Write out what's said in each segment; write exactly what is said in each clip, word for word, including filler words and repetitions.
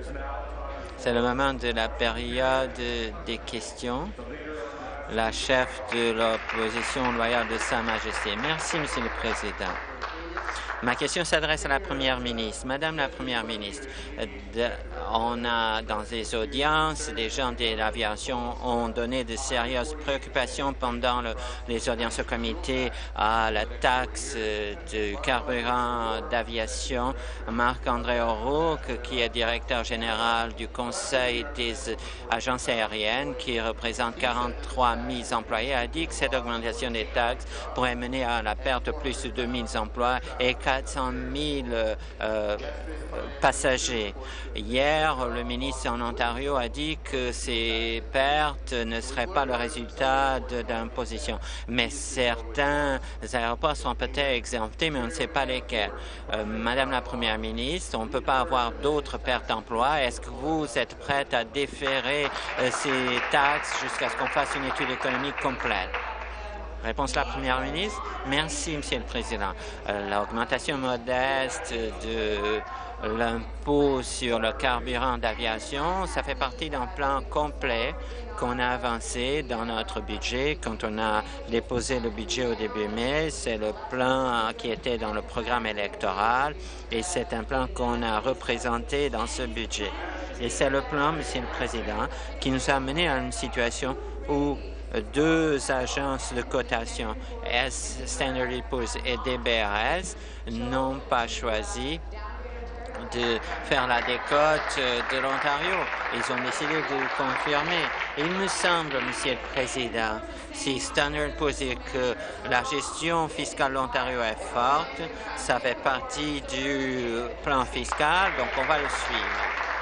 C'est le moment de la période des questions. La chef de l'opposition loyale de Sa Majesté. Merci, Monsieur le Président. Ma question s'adresse à la Première ministre. Madame la Première ministre, de, on a dans les audiences, des gens de l'aviation ont donné de sérieuses préoccupations pendant le, les audiences au comité à la taxe du carburant d'aviation. Marc-André O'Rourke, qui est directeur général du Conseil des agences aériennes, qui représente quarante-trois mille employés, a dit que cette augmentation des taxes pourrait mener à la perte de plus de deux mille emplois et quatre cent mille euh, passagers. Hier, le ministre en Ontario a dit que ces pertes ne seraient pas le résultat d'imposition. Mais certains aéroports sont peut-être exemptés, mais on ne sait pas lesquels. Euh, Madame la Première ministre, on ne peut pas avoir d'autres pertes d'emplois. Est-ce que vous êtes prête à déférer euh, ces taxes jusqu'à ce qu'on fasse une étude économique complète? Réponse de la Première ministre. Merci, Monsieur le Président. Euh, L'augmentation modeste de l'impôt sur le carburant d'aviation, ça fait partie d'un plan complet qu'on a avancé dans notre budget quand on a déposé le budget au début mai. C'est le plan qui était dans le programme électoral et c'est un plan qu'on a représenté dans ce budget. Et c'est le plan, Monsieur le Président, qui nous a mené à une situation où deux agences de cotation, Standard and Poor's et D B R S, n'ont pas choisi de faire la décote de l'Ontario. Ils ont décidé de confirmer. Il me semble, Monsieur le Président, si Standard and Poor's dit que la gestion fiscale de l'Ontario est forte, ça fait partie du plan fiscal, donc on va le suivre.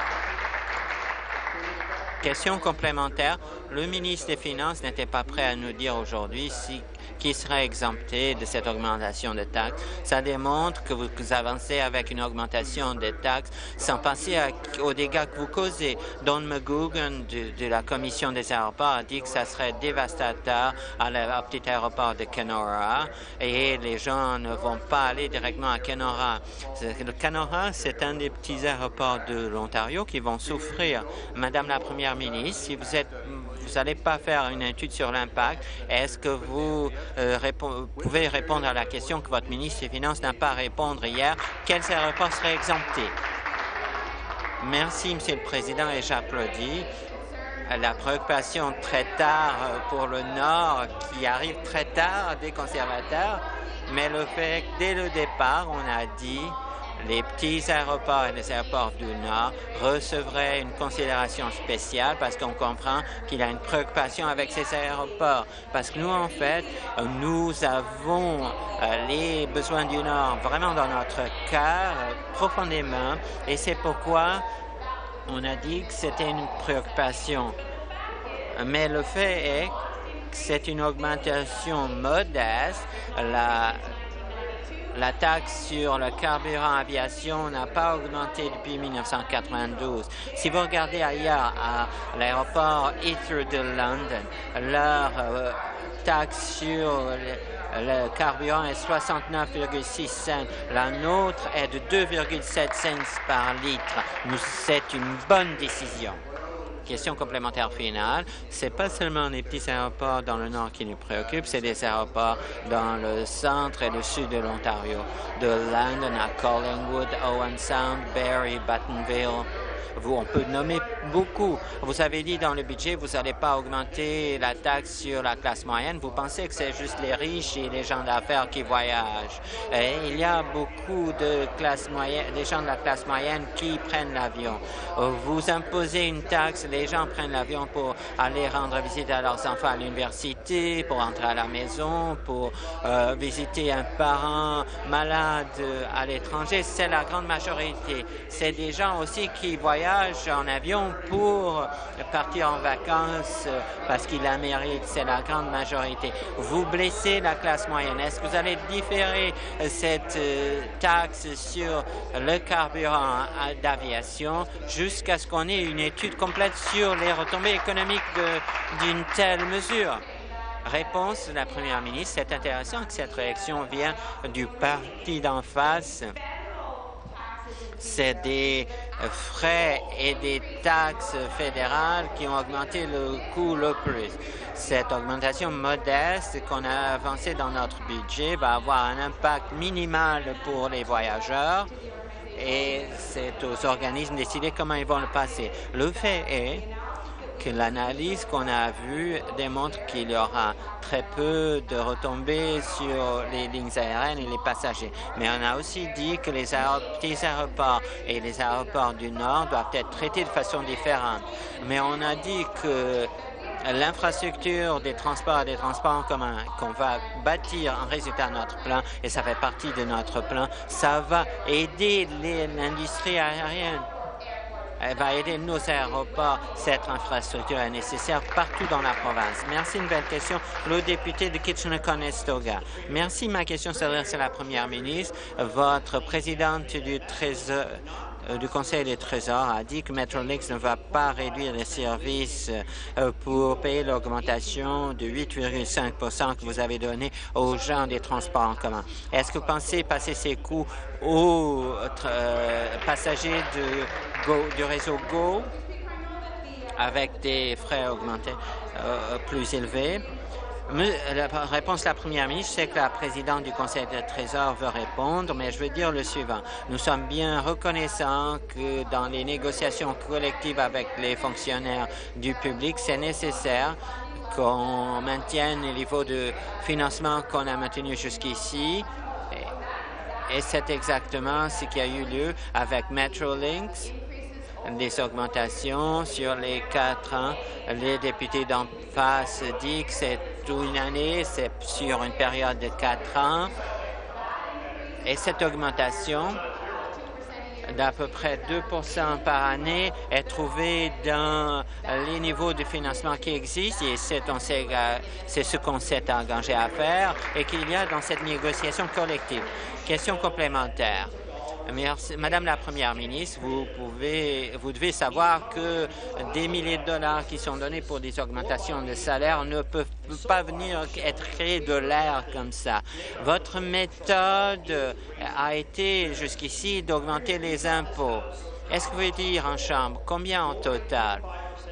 Question complémentaire. Le ministre des Finances n'était pas prêt à nous dire aujourd'hui si, qui serait exempté de cette augmentation de taxes. Ça démontre que vous, que vous avancez avec une augmentation des taxes sans penser à, aux dégâts que vous causez. Don McGugan de, de la Commission des aéroports a dit que ça serait dévastateur à la petit aéroport de Kenora et les gens ne vont pas aller directement à Kenora. Le Kenora, c'est un des petits aéroports de l'Ontario qui vont souffrir. Madame la Première ministre, si vous êtes vous n'allez pas faire une étude sur l'impact, est-ce que vous euh, répond, pouvez répondre à la question que votre ministre des Finances n'a pas répondu hier? Quels aéroports seraient exemptés? Merci, Monsieur le Président, et j'applaudis. La préoccupation très tard pour le Nord, qui arrive très tard des conservateurs, mais le fait que dès le départ, on a dit les petits aéroports et les aéroports du Nord recevraient une considération spéciale parce qu'on comprend qu'il y a une préoccupation avec ces aéroports. Parce que nous, en fait, nous avons euh, les besoins du Nord vraiment dans notre cœur, euh, profondément, et c'est pourquoi on a dit que c'était une préoccupation. Mais le fait est que c'est une augmentation modeste. La La taxe sur le carburant aviation n'a pas augmenté depuis mille neuf cent quatre-vingt-douze. Si vous regardez ailleurs à l'aéroport Heathrow de London, leur euh, taxe sur le, le carburant est soixante-neuf virgule six cents. La nôtre est de deux virgule sept cents par litre. C'est une bonne décision. Question complémentaire finale, ce n'est pas seulement les petits aéroports dans le nord qui nous préoccupent, c'est des aéroports dans le centre et le sud de l'Ontario, de London à Collingwood, Owen Sound, Barrie, Buttonville. Vous, on peut nommer beaucoup. Vous avez dit dans le budget, vous n'allez pas augmenter la taxe sur la classe moyenne. Vous pensez que c'est juste les riches et les gens d'affaires qui voyagent. Et il y a beaucoup de classe moyenne, des gens de la classe moyenne qui prennent l'avion. Vous imposez une taxe, les gens prennent l'avion pour aller rendre visite à leurs enfants à l'université, pour entrer à la maison, pour euh, visiter un parent malade à l'étranger. C'est la grande majorité. C'est des gens aussi qui voyagent en avion pour partir en vacances parce qu'ils la méritent. C'est la grande majorité. Vous blessez la classe moyenne. Est-ce que vous allez différer cette taxe sur le carburant d'aviation jusqu'à ce qu'on ait une étude complète sur les retombées économiques d'une telle mesure? Réponse de la Première ministre. C'est intéressant que cette réaction vient du parti d'en face. c'est des frais et des taxes fédérales qui ont augmenté le coût le plus. Cette augmentation modeste qu'on a avancée dans notre budget va avoir un impact minimal pour les voyageurs et c'est aux organismes de décider comment ils vont le passer. Le fait est que l'analyse qu'on a vue démontre qu'il y aura très peu de retombées sur les lignes aériennes et les passagers. Mais on a aussi dit que les petits aéroports et les aéroports du Nord doivent être traités de façon différente. Mais on a dit que l'infrastructure des transports et des transports en commun qu'on va bâtir en résultat de notre plan, et ça fait partie de notre plan, ça va aider l'industrie aérienne. Elle va aider nos aéroports. Cette infrastructure est nécessaire partout dans la province. Merci. Une belle question. Le député de Kitchener-Conestoga. Merci. Ma question s'adresse à la première ministre. Votre présidente du Trésor du Conseil des Trésors a dit que Metrolinx ne va pas réduire les services pour payer l'augmentation de huit virgule cinq pour cent que vous avez donné aux gens des transports en commun. Est-ce que vous pensez passer ces coûts aux euh, passagers de Go, du réseau Go avec des frais augmentés euh, plus élevés? La réponse de la première ministre, c'est que la présidente du Conseil de Trésor veut répondre, mais je veux dire le suivant. Nous sommes bien reconnaissants que dans les négociations collectives avec les fonctionnaires du public, c'est nécessaire qu'on maintienne le niveau de financement qu'on a maintenu jusqu'ici. Et c'est exactement ce qui a eu lieu avec Metrolinx. Des augmentations sur les quatre ans. Les députés d'en face disent que c'est une année, c'est sur une période de quatre ans. Et cette augmentation d'à peu près deux pour cent par année est trouvée dans les niveaux de financement qui existent et c'est ce qu'on s'est engagé à faire et qu'il y a dans cette négociation collective. Question complémentaire. Merci. Madame la Première ministre, vous, pouvez, vous devez savoir que des milliers de dollars qui sont donnés pour des augmentations de salaire ne peuvent pas venir être créés de l'air comme ça. Votre méthode a été jusqu'ici d'augmenter les impôts. Est-ce que vous pouvez dire en Chambre combien en total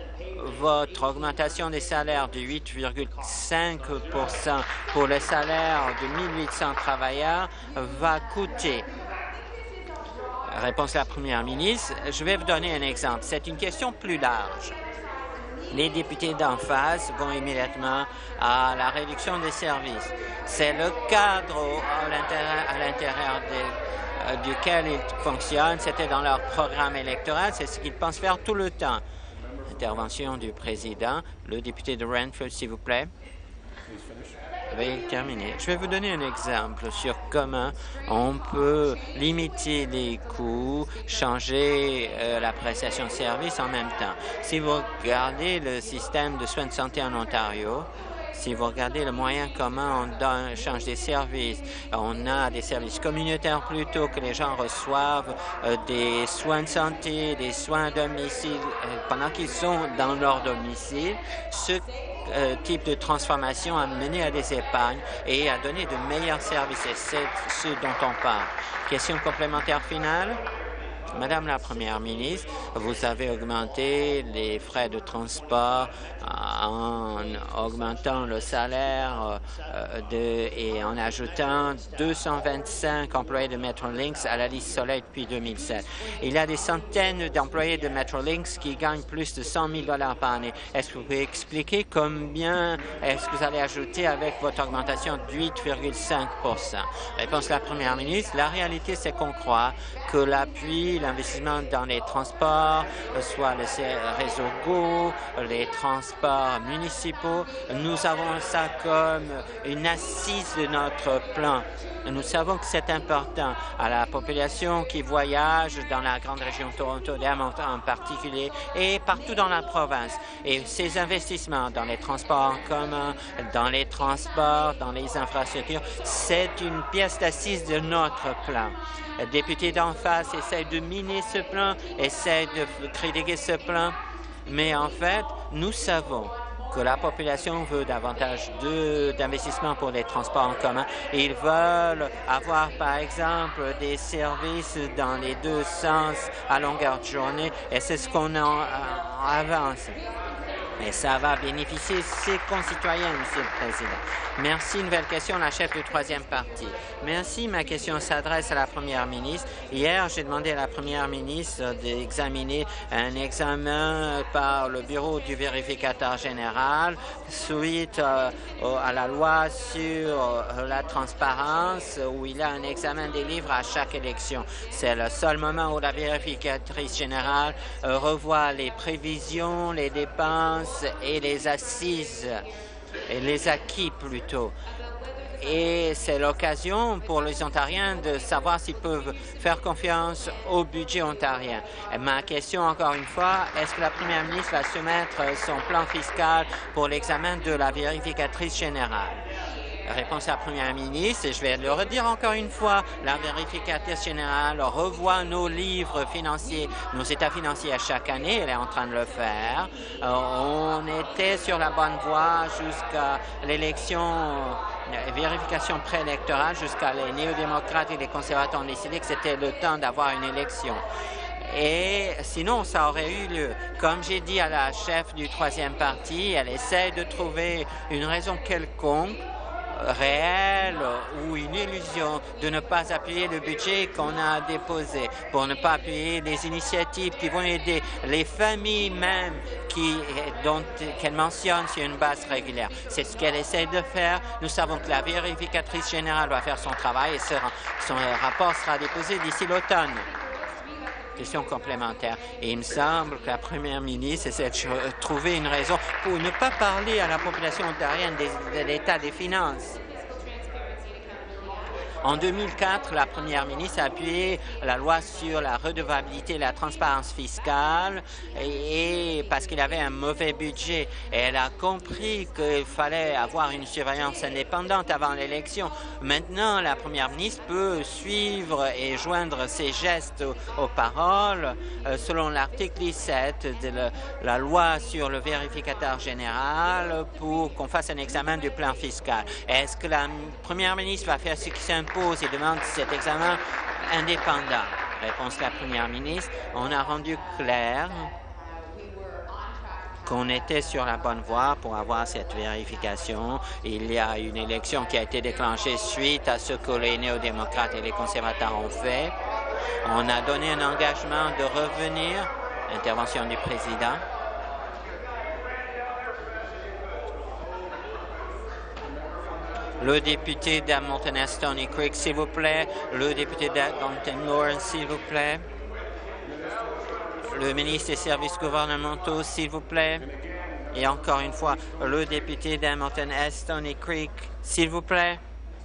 votre augmentation des salaires de huit virgule cinq pour cent pour le salaire de mille huit cents travailleurs va coûter? Réponse à la Première ministre. Je vais vous donner un exemple. C'est une question plus large. Les députés d'en face vont immédiatement à la réduction des services. C'est le cadre à l'intérieur euh, duquel ils fonctionnent. C'était dans leur programme électoral. C'est ce qu'ils pensent faire tout le temps. Intervention du président. Le député de Renfrew, s'il vous plaît. Veuillez terminer. Je vais vous donner un exemple sur comment on peut limiter les coûts, changer euh, la prestation de service en même temps. Si vous regardez le système de soins de santé en Ontario, si vous regardez le moyen comment on donne, change des services, on a des services communautaires plutôt que les gens reçoivent euh, des soins de santé, des soins à domicile euh, pendant qu'ils sont dans leur domicile. Ce Euh, type de transformation a mené à des épargnes et a donné de meilleurs services. Et c'est ce dont on parle. Question complémentaire finale. Madame la Première ministre, vous avez augmenté les frais de transport en augmentant le salaire euh, de, et en ajoutant deux cent vingt-cinq employés de Metrolinx à la liste Soleil depuis deux mille sept. Il y a des centaines d'employés de Metrolinx qui gagnent plus de cent mille dollars par année. Est-ce que vous pouvez expliquer combien est-ce que vous allez ajouter avec votre augmentation de huit virgule cinq pour cent? Réponse de la Première ministre, la réalité c'est qu'on croit que l'appui, l'investissement dans les transports, soit le réseau Go, les transports municipaux, nous avons ça comme une assise de notre plan. Nous savons que c'est important à la population qui voyage dans la grande région de Toronto en particulier et partout dans la province. Et ces investissements dans les transports en commun, dans les transports, dans les infrastructures, c'est une pièce d'assise de notre plan. Le député d'en face essaie de miner ce plan, essaie de critiquer ce plan, mais en fait, nous savons que la population veut davantage d'investissement pour les transports en commun. Ils veulent avoir, par exemple, des services dans les deux sens à longueur de journée, et c'est ce qu'on en avance. Et ça va bénéficier ses concitoyens, Monsieur le Président. Merci. Nouvelle question, la chef du troisième parti. Merci. Ma question s'adresse à la Première ministre. Hier, j'ai demandé à la Première ministre d'examiner un examen par le bureau du vérificateur général suite euh, à la loi sur euh, la transparence, où il y a un examen des livres à chaque élection. C'est le seul moment où la vérificatrice générale euh, revoit les prévisions, les dépenses et les assises, et les acquis plutôt. Et c'est l'occasion pour les Ontariens de savoir s'ils peuvent faire confiance au budget ontarien. Et ma question, encore une fois, est-ce que la Première ministre va soumettre son plan fiscal pour l'examen de la vérificatrice générale? Réponse à la Première ministre, et je vais le redire encore une fois, la vérificatrice générale revoit nos livres financiers, nos états financiers à chaque année, elle est en train de le faire. Euh, on était sur la bonne voie jusqu'à l'élection, euh, vérification préélectorale, jusqu'à les néo-démocrates et les conservateurs ont décidé que c'était le temps d'avoir une élection. Et sinon, ça aurait eu lieu. Comme j'ai dit à la chef du troisième parti, elle essaie de trouver une raison quelconque réelle ou une illusion de ne pas appuyer le budget qu'on a déposé, pour ne pas appuyer les initiatives qui vont aider les familles même qui, dont qu'elle mentionne sur une base régulière. C'est ce qu'elle essaie de faire. Nous savons que la vérificatrice générale va faire son travail et son rapport sera déposé d'ici l'automne. Question complémentaire. Et il me semble que la Première ministre essaie de trouver une raison pour ne pas parler à la population ontarienne de l'état des finances. En deux mille quatre, la Première ministre a appuyé la loi sur la redevabilité et la transparence fiscale et, et parce qu'il avait un mauvais budget. Et elle a compris qu'il fallait avoir une surveillance indépendante avant l'élection. Maintenant, la Première ministre peut suivre et joindre ses gestes aux, aux paroles euh, selon l'article dix-sept de le, la loi sur le vérificateur général pour qu'on fasse un examen du plan fiscal. Est-ce que la Première ministre va faire ce qui s'impose et demande cet examen indépendant? Réponse de la Première ministre. On a rendu clair qu'on était sur la bonne voie pour avoir cette vérification. Il y a une élection qui a été déclenchée suite à ce que les néo-démocrates et les conservateurs ont fait. On a donné un engagement de revenir. Intervention du président. Le député d'Hamilton Stony Creek, s'il vous plaît. Le député d'Hamilton Lawrence, s'il vous plaît. Le ministre des services gouvernementaux, s'il vous plaît. Et encore une fois, le député d'Hamilton Stony Creek, s'il vous plaît.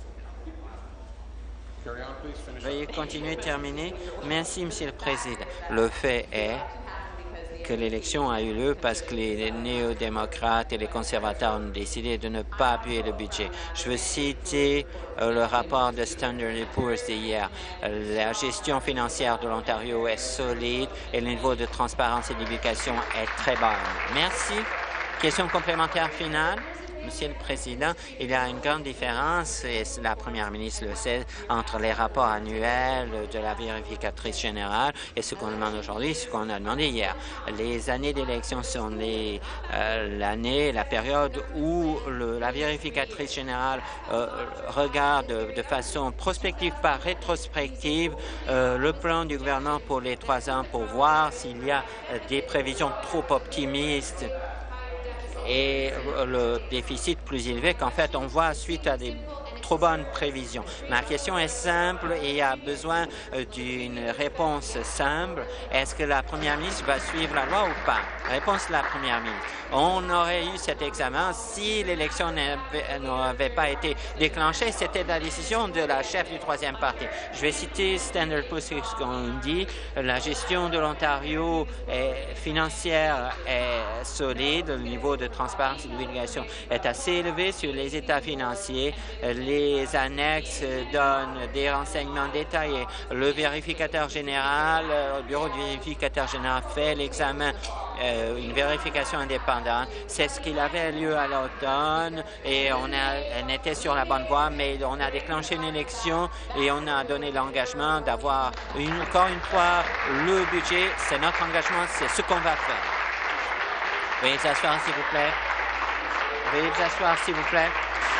Veuillez continuer, terminer. Merci, Monsieur le Président. Le fait est que l'élection a eu lieu parce que les néo-démocrates et les conservateurs ont décidé de ne pas appuyer le budget. Je veux citer euh, le rapport de Standard and Poor's d'hier. La gestion financière de l'Ontario est solide et le niveau de transparence et d'éducation est très bas. Merci. Question complémentaire finale. Monsieur le Président, il y a une grande différence, et la Première ministre le sait, entre les rapports annuels de la vérificatrice générale et ce qu'on demande aujourd'hui, ce qu'on a demandé hier. Les années d'élection sont l'année, euh, la période où le, la vérificatrice générale euh, regarde de, de façon prospective par rétrospective euh, le plan du gouvernement pour les trois ans pour voir s'il y a euh, des prévisions trop optimistes et le déficit plus élevé qu'en fait on voit suite à des trop bonnes prévisions. Ma question est simple et a besoin d'une réponse simple. Est-ce que la Première ministre va suivre la loi ou pas? Réponse de la Première ministre. On aurait eu cet examen si l'élection n'avait pas été déclenchée. C'était la décision de la chef du troisième parti. Je vais citer Standard and Poor's, ce qu'on dit. La gestion de l'Ontario financière est solide. Le niveau de transparence et de divulgation est assez élevé sur les états financiers. Les les annexes donnent des renseignements détaillés. Le vérificateur général, le bureau du vérificateur général fait l'examen, euh, une vérification indépendante. C'est ce qu'il avait lieu à l'automne et on, a, on était sur la bonne voie, mais on a déclenché une élection et on a donné l'engagement d'avoir une, encore une fois le budget. C'est notre engagement, c'est ce qu'on va faire. Veuillez vous asseoir, s'il vous plaît. Veuillez vous asseoir, s'il vous plaît.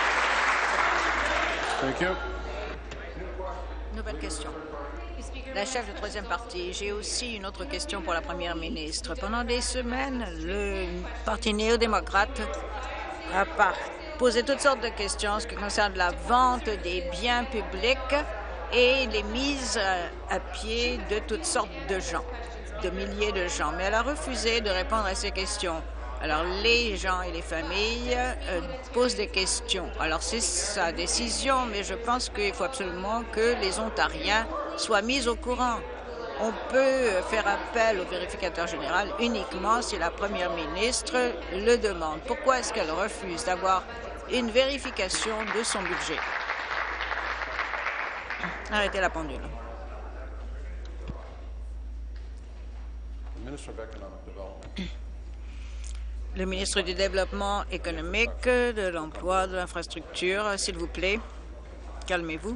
Thank you. Nouvelle question. La chef de troisième partie, j'ai aussi une autre question pour la première ministre. Pendant des semaines, le Parti néo-démocrate a posé toutes sortes de questions en ce qui concerne la vente des biens publics et les mises à pied de toutes sortes de gens, de milliers de gens. Mais elle a refusé de répondre à ces questions. Alors, les gens et les familles euh, posent des questions. Alors, c'est sa décision, mais je pense qu'il faut absolument que les Ontariens soient mis au courant. On peut faire appel au vérificateur général uniquement si la première ministre le demande. Pourquoi est-ce qu'elle refuse d'avoir une vérification de son budget? Arrêtez la pendule. Le ministre du Développement économique, de l'Emploi, de l'Infrastructure, s'il vous plaît, calmez-vous.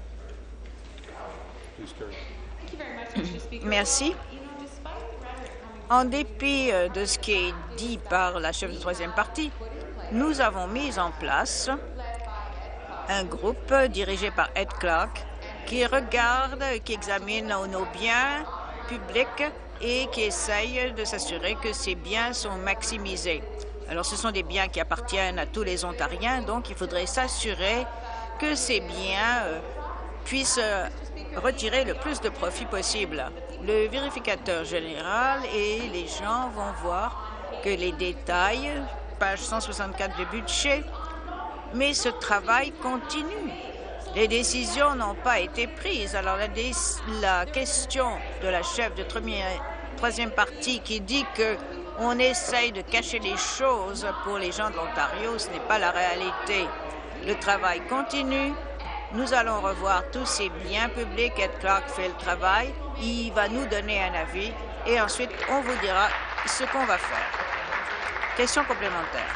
Merci. En dépit de ce qui est dit par la chef de troisième partie, nous avons mis en place un groupe dirigé par Ed Clark qui regarde, qui examine nos biens publics et qui essaye de s'assurer que ces biens sont maximisés. Alors, ce sont des biens qui appartiennent à tous les Ontariens, donc il faudrait s'assurer que ces biens euh, puissent euh, retirer le plus de profit possible. Le vérificateur général et les gens vont voir que les détails, page cent soixante-quatre du budget, mais ce travail continue. Les décisions n'ont pas été prises. Alors, la, la question de la chef de troisième partie qui dit qu'on essaye de cacher les choses pour les gens de l'Ontario, ce n'est pas la réalité. Le travail continue. Nous allons revoir tous ces biens publics. Ed Clark fait le travail. Il va nous donner un avis et ensuite, on vous dira ce qu'on va faire. Question complémentaire.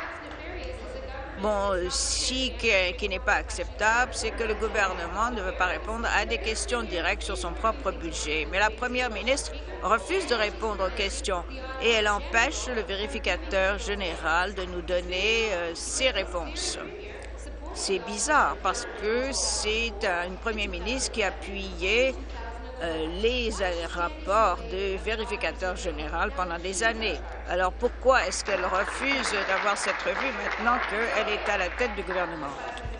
Bon, ce qui, qui n'est pas acceptable, c'est que le gouvernement ne veut pas répondre à des questions directes sur son propre budget. Mais la première ministre refuse de répondre aux questions et elle empêche le vérificateur général de nous donner euh, ses réponses. C'est bizarre parce que c'est une première ministre qui a appuyé euh, les rapports du vérificateur général pendant des années. Alors pourquoi est-ce qu'elle refuse d'avoir cette revue maintenant qu'elle est à la tête du gouvernement?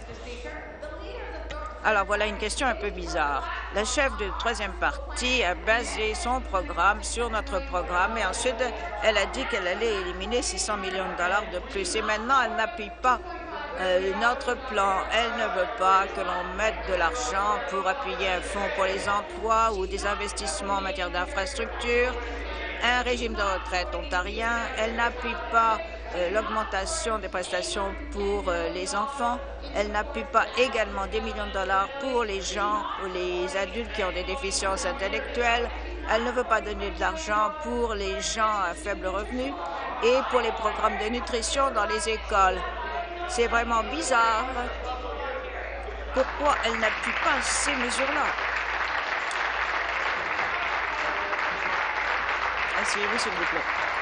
Alors voilà une question un peu bizarre. La chef de troisième partie a basé son programme sur notre programme et ensuite elle a dit qu'elle allait éliminer six cents millions de dollars de plus. Et maintenant, elle n'appuie pas euh, notre plan. Elle ne veut pas que l'on mette de l'argent pour appuyer un fonds pour les emplois ou des investissements en matière d'infrastructure, un régime de retraite ontarien. Elle n'appuie pas euh, l'augmentation des prestations pour euh, les enfants. Elle n'appuie pas également des millions de dollars pour les gens ou les adultes qui ont des déficiences intellectuelles. Elle ne veut pas donner de l'argent pour les gens à faible revenu et pour les programmes de nutrition dans les écoles. C'est vraiment bizarre. Pourquoi elle n'appuie pas ces mesures-là? Asseyez-vous, s'il vous plaît.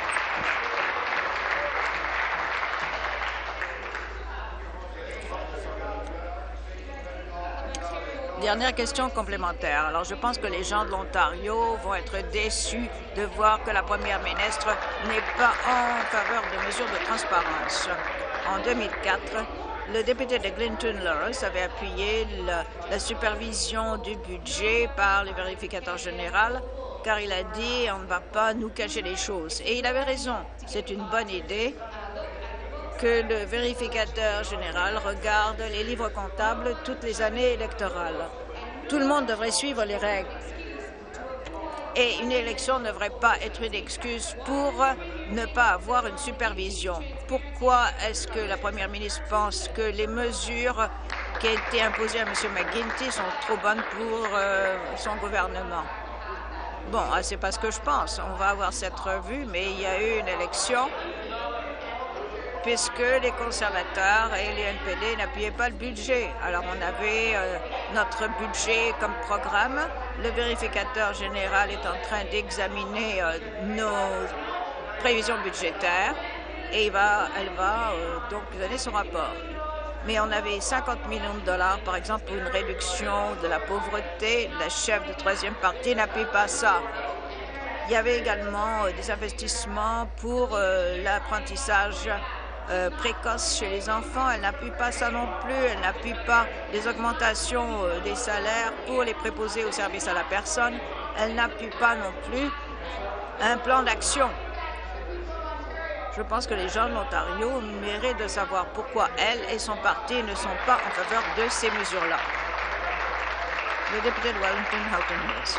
Dernière question complémentaire. Alors, je pense que les gens de l'Ontario vont être déçus de voir que la première ministre n'est pas en faveur de mesures de transparence. En deux mille quatre, le député de Clinton-Lawrence avait appuyé la, la supervision du budget par le vérificateur général, car il a dit on ne va pas nous cacher les choses. Et il avait raison. C'est une bonne idée que le vérificateur général regarde les livres comptables toutes les années électorales. Tout le monde devrait suivre les règles. Et une élection ne devrait pas être une excuse pour ne pas avoir une supervision. Pourquoi est-ce que la première ministre pense que les mesures qui ont été imposées à M. McGuinty sont trop bonnes pour euh, son gouvernement. Bon, c'est pas ce que je pense. On va avoir cette revue, mais il y a eu une élection puisque les conservateurs et les N P D n'appuyaient pas le budget. Alors, on avait euh, notre budget comme programme. Le vérificateur général est en train d'examiner euh, nos prévisions budgétaires et il va, elle va euh, donc donner son rapport. Mais on avait cinquante millions de dollars, par exemple, pour une réduction de la pauvreté. La chef de troisième parti n'appuie pas ça. Il y avait également euh, des investissements pour euh, l'apprentissage euh, précoce chez les enfants. Elle n'appuie pas ça non plus. Elle n'appuie pas les augmentations euh, des salaires pour les préposés aux services à la personne. Elle n'appuie pas non plus un plan d'action. Je pense que les gens de l'Ontario méritent de savoir pourquoi elle et son parti ne sont pas en faveur de ces mesures-là. Le député de Wellington, Halton Hills.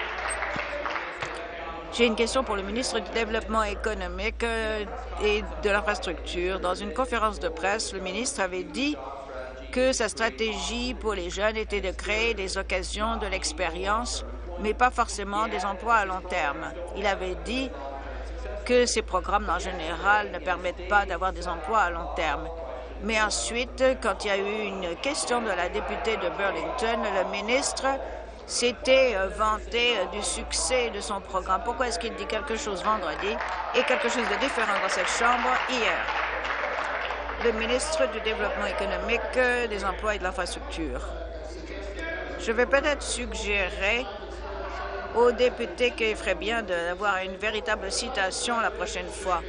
J'ai une question pour le ministre du Développement économique et de l'infrastructure. Dans une conférence de presse, le ministre avait dit que sa stratégie pour les jeunes était de créer des occasions de l'expérience, mais pas forcément des emplois à long terme. Il avait dit que ces programmes, en général, ne permettent pas d'avoir des emplois à long terme. Mais ensuite, quand il y a eu une question de la députée de Burlington, le ministre s'était vanté du succès de son programme. Pourquoi est-ce qu'il dit quelque chose vendredi et quelque chose de différent dans cette Chambre hier? Le ministre du Développement économique, des emplois et de l'infrastructure. Je vais peut-être suggérer aux députés qu'il ferait bien d'avoir une véritable citation la prochaine fois.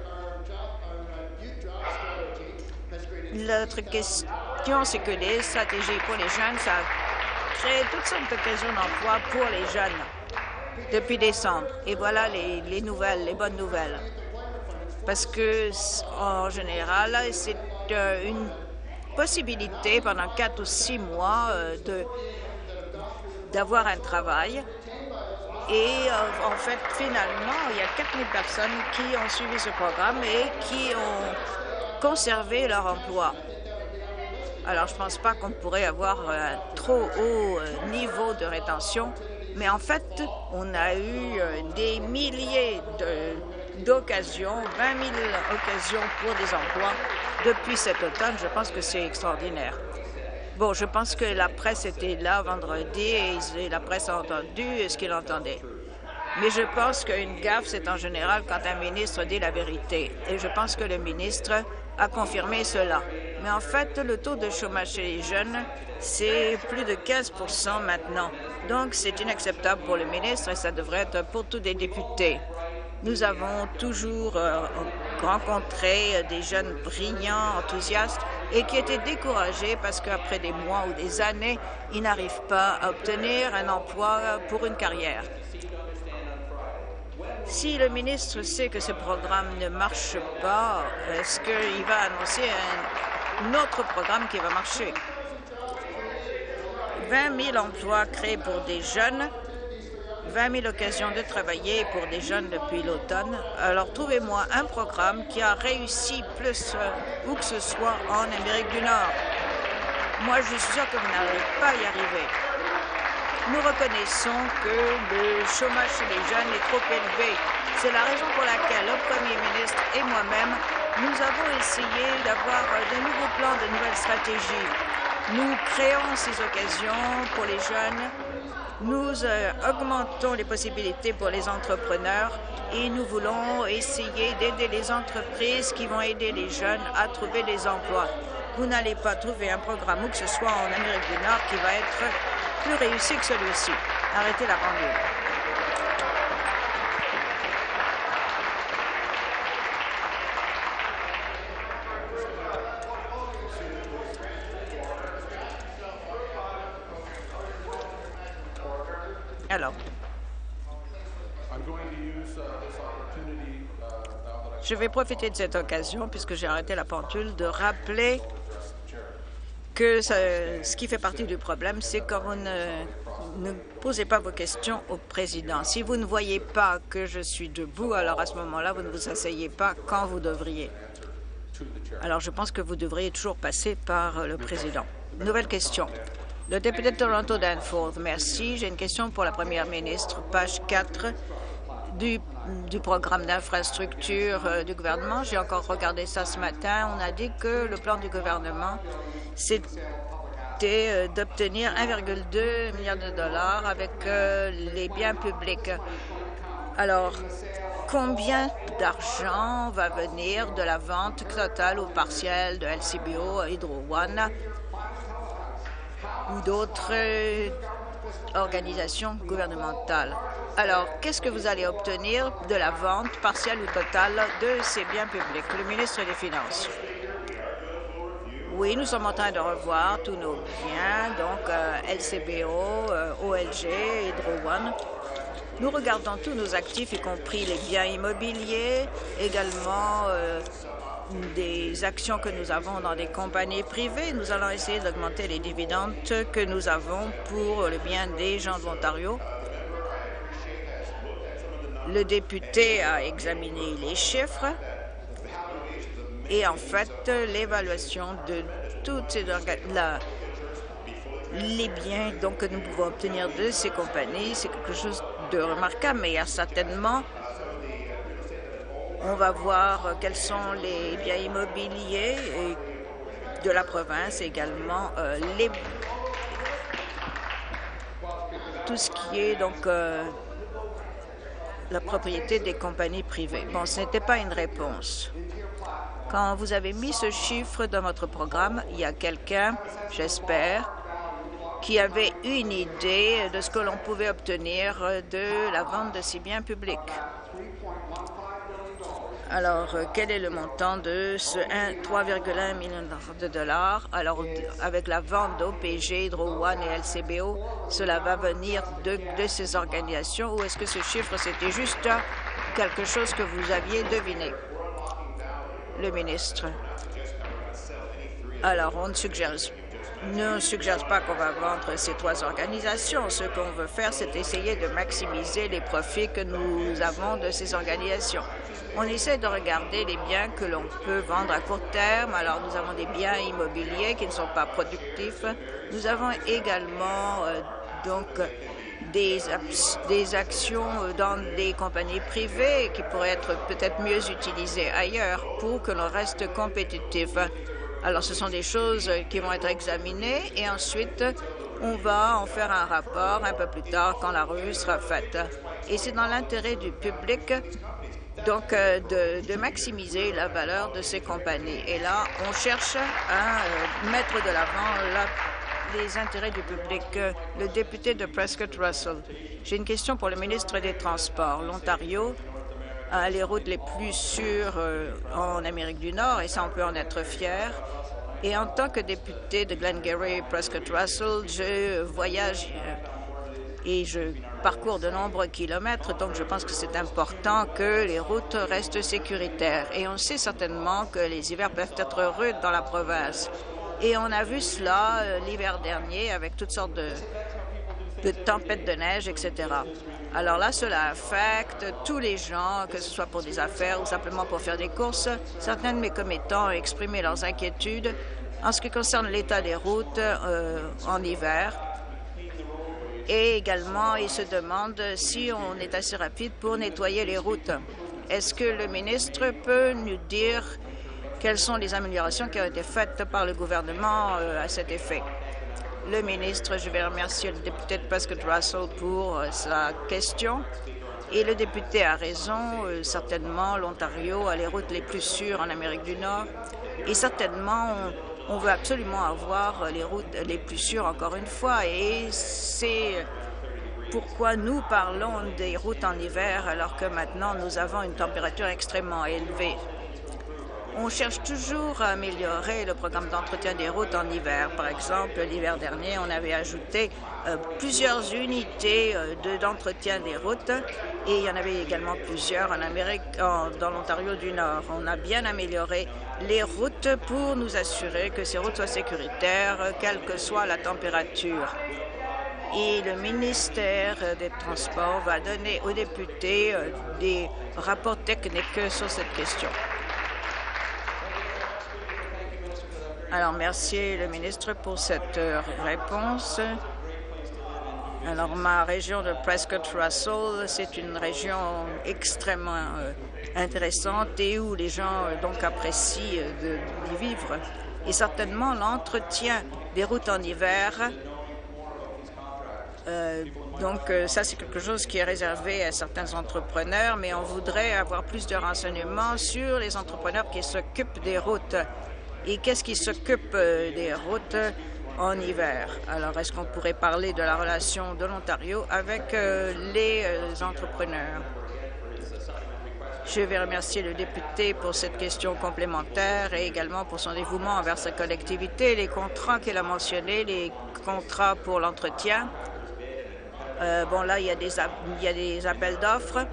L'autre question, c'est que les stratégies pour les jeunes, ça crée toutes sortes d'occasions d'emploi pour les jeunes depuis décembre. Et voilà les, les nouvelles, les bonnes nouvelles. Parce que, en général, c'est euh, une possibilité pendant quatre ou six mois euh, de d'avoir un travail. Et euh, en fait, finalement, il y a quatre mille personnes qui ont suivi ce programme et qui ont conservé leur emploi. Alors, je ne pense pas qu'on pourrait avoir un trop haut euh, niveau de rétention, mais en fait, on a eu euh, des milliers d'occasions, vingt mille occasions pour des emplois depuis cet automne. Je pense que c'est extraordinaire. Bon, je pense que la presse était là vendredi et la presse a entendu ce qu'il entendait. Mais je pense qu'une gaffe, c'est en général quand un ministre dit la vérité. Et je pense que le ministre a confirmé cela. Mais en fait, le taux de chômage chez les jeunes, c'est plus de quinze pour cent maintenant. Donc, c'est inacceptable pour le ministre et ça devrait être pour tous les députés. Nous avons toujours euh, rencontré des jeunes brillants, enthousiastes et qui étaient découragés parce qu'après des mois ou des années, ils n'arrivent pas à obtenir un emploi pour une carrière. Si le ministre sait que ce programme ne marche pas, est-ce qu'il va annoncer un, un autre programme qui va marcher? vingt mille emplois créés pour des jeunes, vingt mille occasions de travailler pour des jeunes depuis l'automne. Alors, trouvez-moi un programme qui a réussi plus euh, où que ce soit en Amérique du Nord. Moi, je suis sûre que vous n'arrivez pas à y arriver. Nous reconnaissons que le chômage chez les jeunes est trop élevé. C'est la raison pour laquelle le Premier ministre et moi-même, nous avons essayé d'avoir de nouveaux plans, de nouvelles stratégies. Nous créons ces occasions pour les jeunes. Nous euh, augmentons les possibilités pour les entrepreneurs et nous voulons essayer d'aider les entreprises qui vont aider les jeunes à trouver des emplois. Vous n'allez pas trouver un programme où que ce soit en Amérique du Nord qui va être plus réussi que celui-ci. Arrêtez la pendule. Alors, je vais profiter de cette occasion, puisque j'ai arrêté la pendule, de rappeler que ça, ce qui fait partie du problème, c'est quand vous ne, ne posez pas vos questions au président. Si vous ne voyez pas que je suis debout, alors à ce moment-là, vous ne vous asseyez pas quand vous devriez. Alors, je pense que vous devriez toujours passer par le président. Nouvelle question. Le député de Toronto Danforth, merci. J'ai une question pour la première ministre. Page quatre du, du programme d'infrastructure euh, du gouvernement. J'ai encore regardé ça ce matin. On a dit que le plan du gouvernement, c'était euh, d'obtenir un virgule deux milliard de dollars avec euh, les biens publics. Alors, combien d'argent va venir de la vente totale ou partielle de L C B O, Hydro One ou d'autres euh, organisations gouvernementales? Alors, qu'est-ce que vous allez obtenir de la vente partielle ou totale de ces biens publics? Le ministre des Finances. Oui, nous sommes en train de revoir tous nos biens, donc euh, L C B O, euh, O L G, Hydro One. Nous regardons tous nos actifs, y compris les biens immobiliers, également euh, des actions que nous avons dans des compagnies privées. Nous allons essayer d'augmenter les dividendes que nous avons pour le bien des gens de l'Ontario. Le député a examiné les chiffres et en fait, l'évaluation de toutes ces la, les biens donc, que nous pouvons obtenir de ces compagnies, c'est quelque chose de remarquable, mais il y a certainement, on va voir quels sont les biens immobiliers de la province, également euh, les, tout ce qui est donc euh, la propriété des compagnies privées. Bon, ce n'était pas une réponse. Quand vous avez mis ce chiffre dans votre programme, il y a quelqu'un, j'espère, qui avait une idée de ce que l'on pouvait obtenir de la vente de ces biens publics. Alors, quel est le montant de ce trois virgule un millions de dollars? Alors, avec la vente d'O P G, Hydro One et L C B O, cela va venir de, de ces organisations ou est-ce que ce chiffre, c'était juste quelque chose que vous aviez deviné? Le ministre. Alors, on ne suggère, ne suggère pas qu'on va vendre ces trois organisations. Ce qu'on veut faire, c'est essayer de maximiser les profits que nous avons de ces organisations. On essaie de regarder les biens que l'on peut vendre à court terme. Alors, nous avons des biens immobiliers qui ne sont pas productifs. Nous avons également euh, donc des, des actions dans des compagnies privées qui pourraient être peut-être mieux utilisées ailleurs pour que l'on reste compétitif. Alors, ce sont des choses qui vont être examinées et ensuite, on va en faire un rapport un peu plus tard quand la revue sera faite. Et c'est dans l'intérêt du public donc euh, de, de maximiser la valeur de ces compagnies. Et là, on cherche à euh, mettre de l'avant la les intérêts du public. Le député de Prescott Russell. J'ai une question pour le ministre des Transports. L'Ontario a les routes les plus sûres euh, en Amérique du Nord, et ça, on peut en être fier. Et en tant que député de Glengarry Prescott Russell, je voyage euh, et je parcours de nombreux kilomètres, donc je pense que c'est important que les routes restent sécuritaires. Et on sait certainement que les hivers peuvent être rudes dans la province. Et on a vu cela euh, l'hiver dernier avec toutes sortes de, de tempêtes de neige, et cetera. Alors là, cela affecte tous les gens, que ce soit pour des affaires ou simplement pour faire des courses. Certains de mes commettants ont exprimé leurs inquiétudes en ce qui concerne l'état des routes euh, en hiver. Et également, ils se demandent si on est assez rapide pour nettoyer les routes. Est-ce que le ministre peut nous dire quelles sont les améliorations qui ont été faites par le gouvernement euh, à cet effet? Le ministre, je vais remercier le député de Prescott Russell pour euh, sa question. Et le député a raison, euh, certainement l'Ontario a les routes les plus sûres en Amérique du Nord. Et certainement, on, on veut absolument avoir les routes les plus sûres encore une fois. Et c'est pourquoi nous parlons des routes en hiver alors que maintenant nous avons une température extrêmement élevée. On cherche toujours à améliorer le programme d'entretien des routes en hiver. Par exemple, l'hiver dernier, on avait ajouté euh, plusieurs unités euh, d'entretien des routes et il y en avait également plusieurs en Amérique, en, dans l'Ontario du Nord. On a bien amélioré les routes pour nous assurer que ces routes soient sécuritaires, quelle que soit la température. Et le ministère des Transports va donner aux députés euh, des rapports techniques sur cette question. Alors, merci le ministre pour cette euh, réponse. Alors, ma région de Prescott-Russell, c'est une région extrêmement euh, intéressante et où les gens euh, donc apprécient euh, d'y vivre. Et certainement, l'entretien des routes en hiver, euh, donc euh, ça, c'est quelque chose qui est réservé à certains entrepreneurs, mais on voudrait avoir plus de renseignements sur les entrepreneurs qui s'occupent des routes. Et qu'est-ce qui s'occupe euh, des routes en hiver? Alors, est-ce qu'on pourrait parler de la relation de l'Ontario avec euh, les euh, entrepreneurs? Je vais remercier le député pour cette question complémentaire et également pour son dévouement envers sa collectivité. Les contrats qu'il a mentionnés, les contrats pour l'entretien, euh, bon là, il y a des, il y a des appels d'offres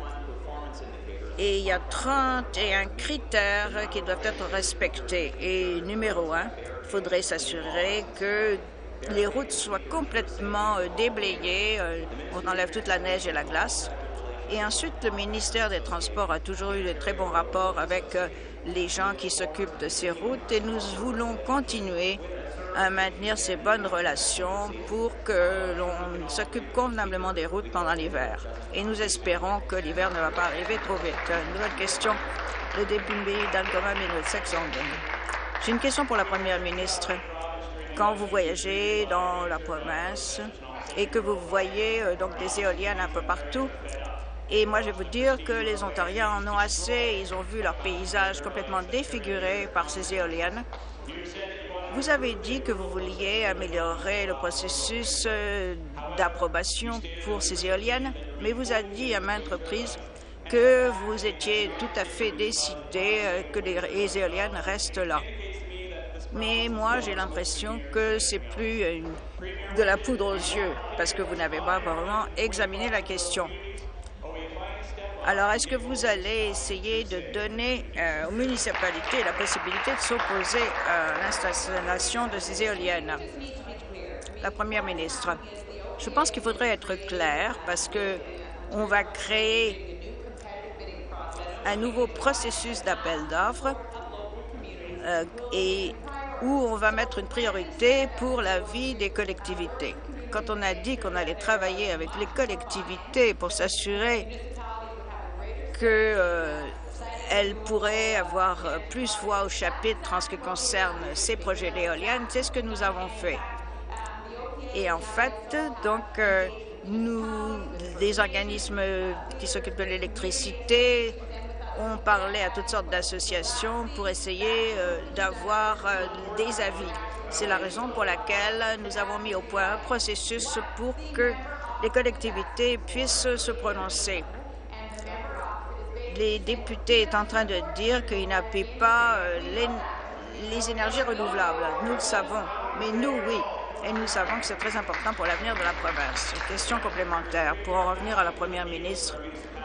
et il y a trente et un critères qui doivent être respectés. Et numéro un, il faudrait s'assurer que les routes soient complètement euh, déblayées, euh, on enlève toute la neige et la glace. Et ensuite, le ministère des Transports a toujours eu de très bons rapports avec euh, les gens qui s'occupent de ces routes et nous voulons continuer à maintenir ces bonnes relations pour que l'on s'occupe convenablement des routes pendant l'hiver. Et nous espérons que l'hiver ne va pas arriver trop vite. Une nouvelle question, le député d'Algoma Middlesex London. J'ai une question pour la première ministre. Quand vous voyagez dans la province et que vous voyez euh, donc des éoliennes un peu partout, et moi, je vais vous dire que les Ontariens en ont assez. Ils ont vu leur paysage complètement défiguré par ces éoliennes. Vous avez dit que vous vouliez améliorer le processus d'approbation pour ces éoliennes, mais vous avez dit à maintes reprises que vous étiez tout à fait décidé que les éoliennes restent là. Mais moi, j'ai l'impression que c'est plus une, de la poudre aux yeux, parce que vous n'avez pas vraiment examiné la question. Alors, est-ce que vous allez essayer de donner euh, aux municipalités la possibilité de s'opposer à l'installation de ces éoliennes? La première ministre, je pense qu'il faudrait être clair parce que on va créer un nouveau processus d'appel d'offres euh, et où on va mettre une priorité pour la vie des collectivités. Quand on a dit qu'on allait travailler avec les collectivités pour s'assurer qu'elles euh, pourraient avoir plus voix au chapitre en ce qui concerne ces projets d'éoliennes, c'est ce que nous avons fait. Et en fait, donc, euh, nous, les organismes qui s'occupent de l'électricité, ont parlé à toutes sortes d'associations pour essayer euh, d'avoir euh, des avis. C'est la raison pour laquelle nous avons mis au point un processus pour que les collectivités puissent se prononcer. Les députés sont en train de dire qu'ils n'appuient pas euh, les, les énergies renouvelables. Nous le savons, mais nous, oui. Et nous savons que c'est très important pour l'avenir de la province. Question complémentaire. Pour en revenir à la première ministre,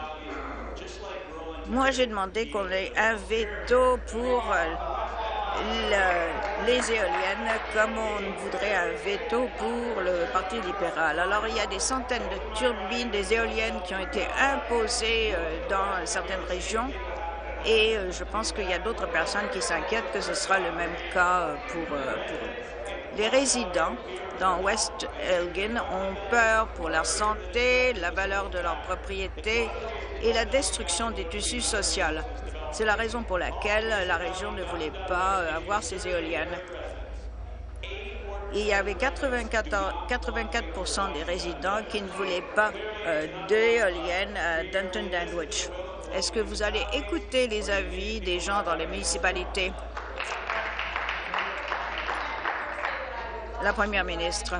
moi, j'ai demandé qu'on ait un veto pour euh, le, les éoliennes, comme on voudrait un veto pour le Parti libéral. Alors, il y a des centaines de turbines, des éoliennes qui ont été imposées euh, dans certaines régions. Et euh, je pense qu'il y a d'autres personnes qui s'inquiètent que ce sera le même cas pour, euh, pour eux. Les résidents dans West Elgin ont peur pour leur santé, la valeur de leur propriété et la destruction des tissus sociaux. C'est la raison pour laquelle la région ne voulait pas avoir ces éoliennes. Il y avait quatre-vingt-quatre pour cent des résidents qui ne voulaient pas euh, d'éoliennes à Dunton-Danwich. Est-ce que vous allez écouter les avis des gens dans les municipalités? La première ministre.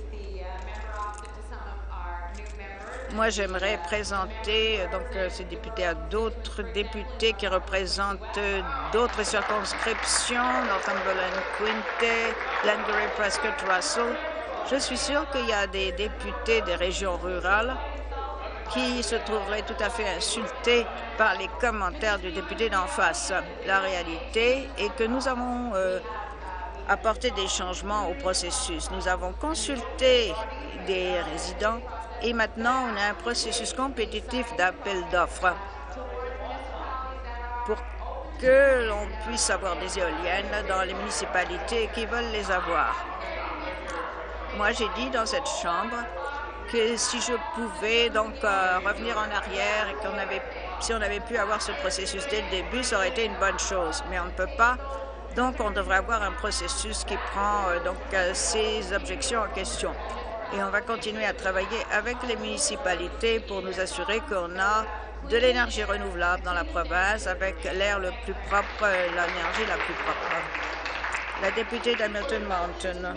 Moi, j'aimerais présenter donc ces députés à d'autres députés qui représentent d'autres circonscriptions, Northumberland, Quinte, Glengarry, Prescott, Russell. Je suis sûre qu'il y a des députés des régions rurales qui se trouveraient tout à fait insultés par les commentaires du député d'en face. La réalité est que nous avons euh, apporté des changements au processus. Nous avons consulté des résidents et maintenant on a un processus compétitif d'appel d'offres pour que l'on puisse avoir des éoliennes dans les municipalités qui veulent les avoir. Moi, j'ai dit dans cette Chambre que si je pouvais donc euh, revenir en arrière et qu'on avait, si on avait pu avoir ce processus dès le début, ça aurait été une bonne chose. Mais on ne peut pas. Donc, on devrait avoir un processus qui prend euh, donc euh, ces objections en question. Et on va continuer à travailler avec les municipalités pour nous assurer qu'on a de l'énergie renouvelable dans la province avec l'air le plus propre, euh, l'énergie la plus propre. La députée d'Hamilton Mountain.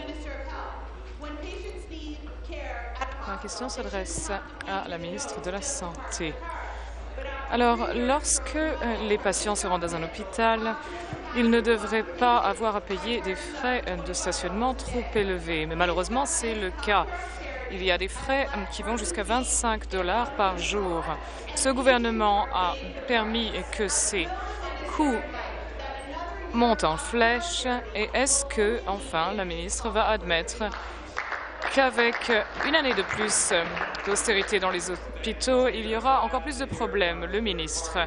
Ma question s'adresse à la ministre de la Santé. Alors, lorsque les patients se rendent dans un hôpital, ils ne devraient pas avoir à payer des frais de stationnement trop élevés. Mais malheureusement, c'est le cas. Il y a des frais qui vont jusqu'à vingt-cinq dollars par jour. Ce gouvernement a permis que ces coûts montent en flèche. Et est-ce que, enfin, la ministre va admettre qu'avec une année de plus d'austérité dans les hôpitaux, il y aura encore plus de problèmes, le ministre?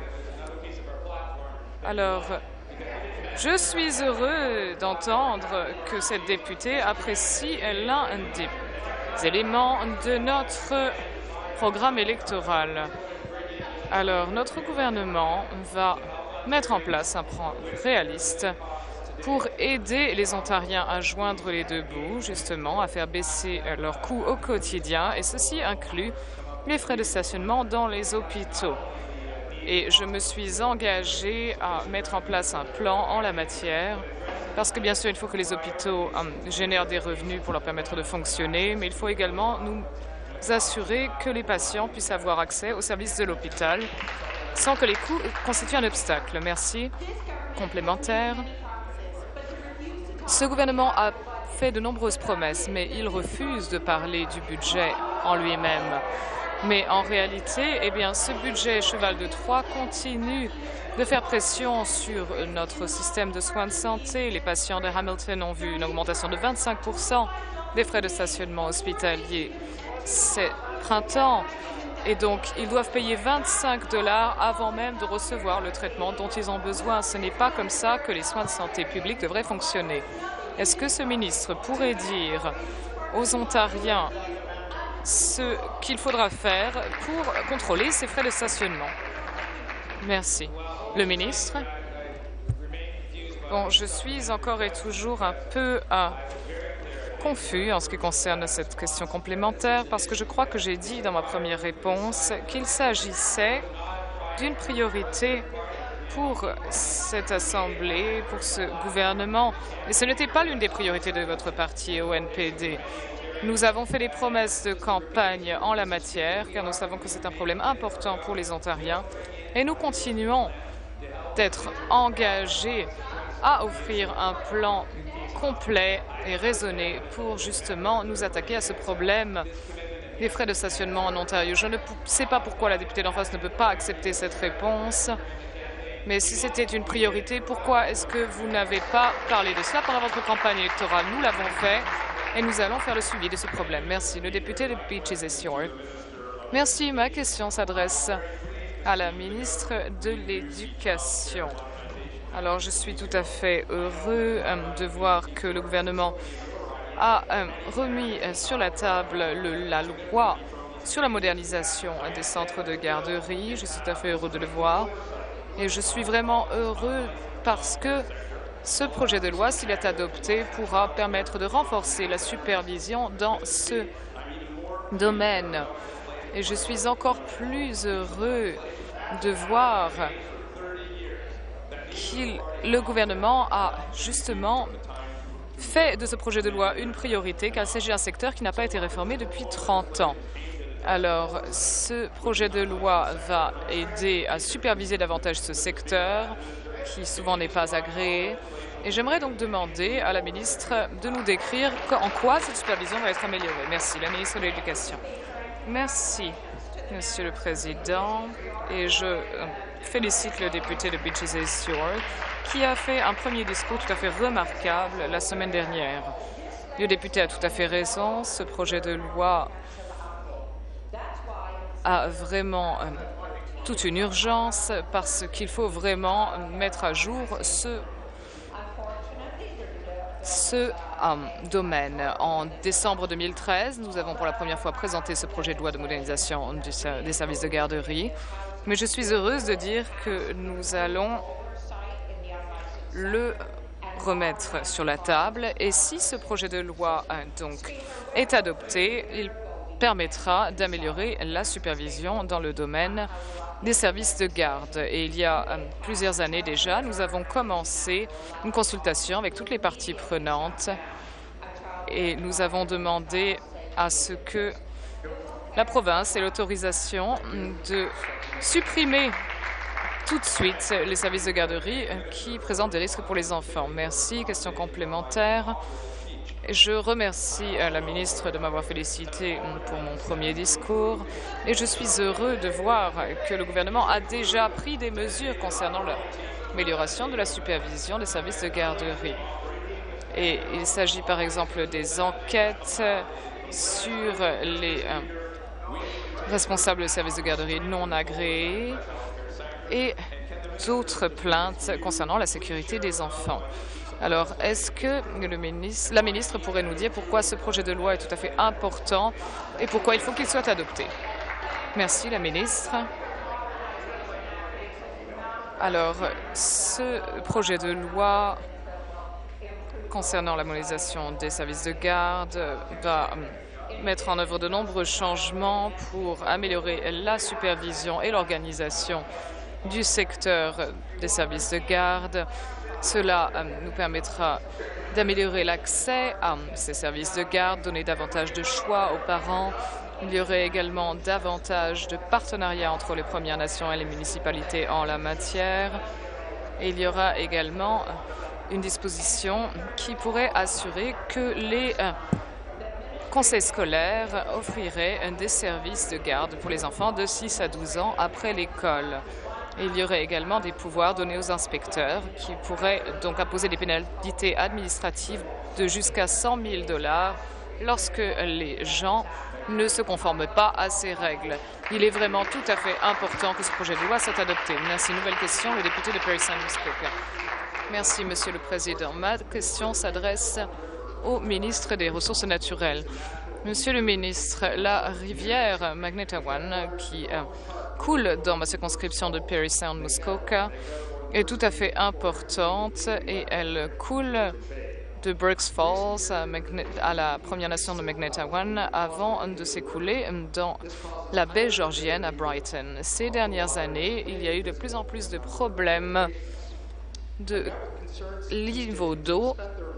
Alors, je suis heureux d'entendre que cette députée apprécie l'un des éléments de notre programme électoral. Alors, notre gouvernement va mettre en place un plan réaliste pour aider les Ontariens à joindre les deux bouts, justement, à faire baisser leurs coûts au quotidien, et ceci inclut les frais de stationnement dans les hôpitaux. Et je me suis engagée à mettre en place un plan en la matière, parce que bien sûr, il faut que les hôpitaux euh, génèrent des revenus pour leur permettre de fonctionner, mais il faut également nous assurer que les patients puissent avoir accès aux services de l'hôpital sans que les coûts constituent un obstacle. Merci. Complémentaire. Ce gouvernement a fait de nombreuses promesses, mais il refuse de parler du budget en lui-même. Mais en réalité, eh bien, ce budget cheval de Troie continue de faire pression sur notre système de soins de santé. Les patients de Hamilton ont vu une augmentation de vingt-cinq pour cent des frais de stationnement hospitalier ce printemps. Et donc, ils doivent payer vingt-cinq dollars avant même de recevoir le traitement dont ils ont besoin. Ce n'est pas comme ça que les soins de santé publics devraient fonctionner. Est-ce que ce ministre pourrait dire aux Ontariens ce qu'il faudra faire pour contrôler ces frais de stationnement? Merci. Le ministre? Bon, je suis encore et toujours un peu euh, confus en ce qui concerne cette question complémentaire parce que je crois que j'ai dit dans ma première réponse qu'il s'agissait d'une priorité pour cette Assemblée, pour ce gouvernement. Et ce n'était pas l'une des priorités de votre parti, O N P D. Nous avons fait des promesses de campagne en la matière, car nous savons que c'est un problème important pour les Ontariens. Et nous continuons d'être engagés à offrir un plan complet et raisonné pour justement nous attaquer à ce problème des frais de stationnement en Ontario. Je ne sais pas pourquoi la députée d'en face ne peut pas accepter cette réponse. Mais si c'était une priorité, pourquoi est-ce que vous n'avez pas parlé de cela pendant votre campagne électorale? Nous l'avons fait et nous allons faire le suivi de ce problème. Merci. Le député de Beaches et Stewart. Merci. Ma question s'adresse à la ministre de l'Éducation. Alors, je suis tout à fait heureux euh, de voir que le gouvernement a euh, remis euh, sur la table le, la loi sur la modernisation euh, des centres de garderie. Je suis tout à fait heureux de le voir. Et je suis vraiment heureux parce que ce projet de loi, s'il est adopté, pourra permettre de renforcer la supervision dans ce domaine. Et je suis encore plus heureux de voir qu'il, le gouvernement a justement fait de ce projet de loi une priorité, car il s'agit d'un secteur qui n'a pas été réformé depuis trente ans. Alors, ce projet de loi va aider à superviser davantage ce secteur, qui souvent n'est pas agréé. Et j'aimerais donc demander à la ministre de nous décrire en quoi cette supervision va être améliorée. Merci. La ministre de l'Éducation. Merci, Monsieur le Président. Et je félicite le député de Beaches et Stewart, qui a fait un premier discours tout à fait remarquable la semaine dernière. Le député a tout à fait raison. Ce projet de loi a vraiment euh, toute une urgence parce qu'il faut vraiment mettre à jour ce ce um, domaine. En décembre deux mille treize, nous avons pour la première fois présenté ce projet de loi de modernisation du, des services de garderie, mais je suis heureuse de dire que nous allons le remettre sur la table et si ce projet de loi euh, donc est adopté, il permettra d'améliorer la supervision dans le domaine des services de garde. Et il y a euh, plusieurs années déjà, nous avons commencé une consultation avec toutes les parties prenantes et nous avons demandé à ce que la province ait l'autorisation de supprimer tout de suite les services de garderie qui présentent des risques pour les enfants. Merci. Question complémentaire. Je remercie la ministre de m'avoir félicité pour mon premier discours et je suis heureux de voir que le gouvernement a déjà pris des mesures concernant l'amélioration de la supervision des services de garderie. Et il s'agit par exemple des enquêtes sur les euh, responsables de services de garderie non agréés et d'autres plaintes concernant la sécurité des enfants. Alors, est-ce que le ministre, la ministre pourrait nous dire pourquoi ce projet de loi est tout à fait important et pourquoi il faut qu'il soit adopté? Merci, la ministre. Alors, ce projet de loi concernant la modernisation des services de garde va mettre en œuvre de nombreux changements pour améliorer la supervision et l'organisation du secteur des services de garde. Cela euh, nous permettra d'améliorer l'accès à ces services de garde, donner davantage de choix aux parents. Il y aurait également davantage de partenariats entre les Premières Nations et les municipalités en la matière. Et il y aura également une disposition qui pourrait assurer que les euh, conseils scolaires offriraient des services de garde pour les enfants de six à douze ans après l'école. Il y aurait également des pouvoirs donnés aux inspecteurs qui pourraient donc imposer des pénalités administratives de jusqu'à cent mille dollars lorsque les gens ne se conforment pas à ces règles. Il est vraiment tout à fait important que ce projet de loi soit adopté. Merci. Nouvelle question, le député de Parry Sound Muskoka. Merci, Monsieur le Président. Ma question s'adresse au ministre des Ressources naturelles. Monsieur le ministre, la rivière Magnetawan, qui euh, coule dans ma circonscription de Parry Sound Muskoka, est tout à fait importante et elle coule de Burkes Falls à, à la Première Nation de Magnetawan avant de s'écouler dans la baie georgienne à Brighton. Ces dernières années, il y a eu de plus en plus de problèmes de niveau d'eau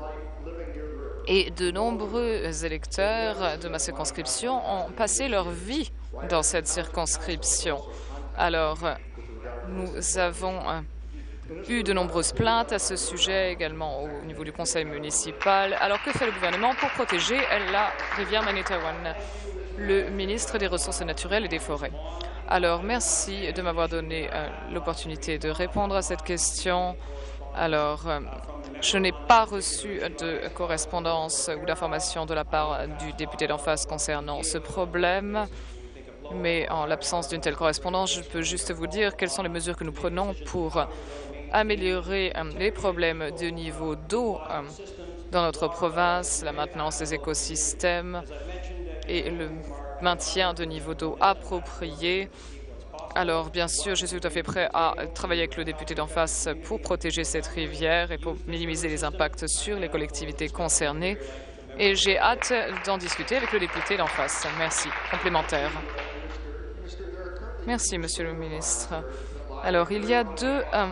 et de nombreux électeurs de ma circonscription ont passé leur vie dans cette circonscription. Alors, nous avons eu de nombreuses plaintes à ce sujet, également au niveau du conseil municipal. Alors, que fait le gouvernement pour protéger la rivière Magnetawan? Le ministre des Ressources naturelles et des Forêts. Alors, merci de m'avoir donné euh, l'opportunité de répondre à cette question. Alors, euh, je n'ai pas reçu de correspondance ou d'information de la part du député d'en face concernant ce problème. Mais en l'absence d'une telle correspondance, je peux juste vous dire quelles sont les mesures que nous prenons pour améliorer euh, les problèmes de niveau d'eau euh, dans notre province, la maintenance des écosystèmes et le maintien de niveau d'eau approprié. Alors, bien sûr, je suis tout à fait prêt à travailler avec le député d'en face pour protéger cette rivière et pour minimiser les impacts sur les collectivités concernées. Et j'ai hâte d'en discuter avec le député d'en face. Merci. Complémentaire. Merci, Monsieur le ministre. Alors, il y a deux, euh,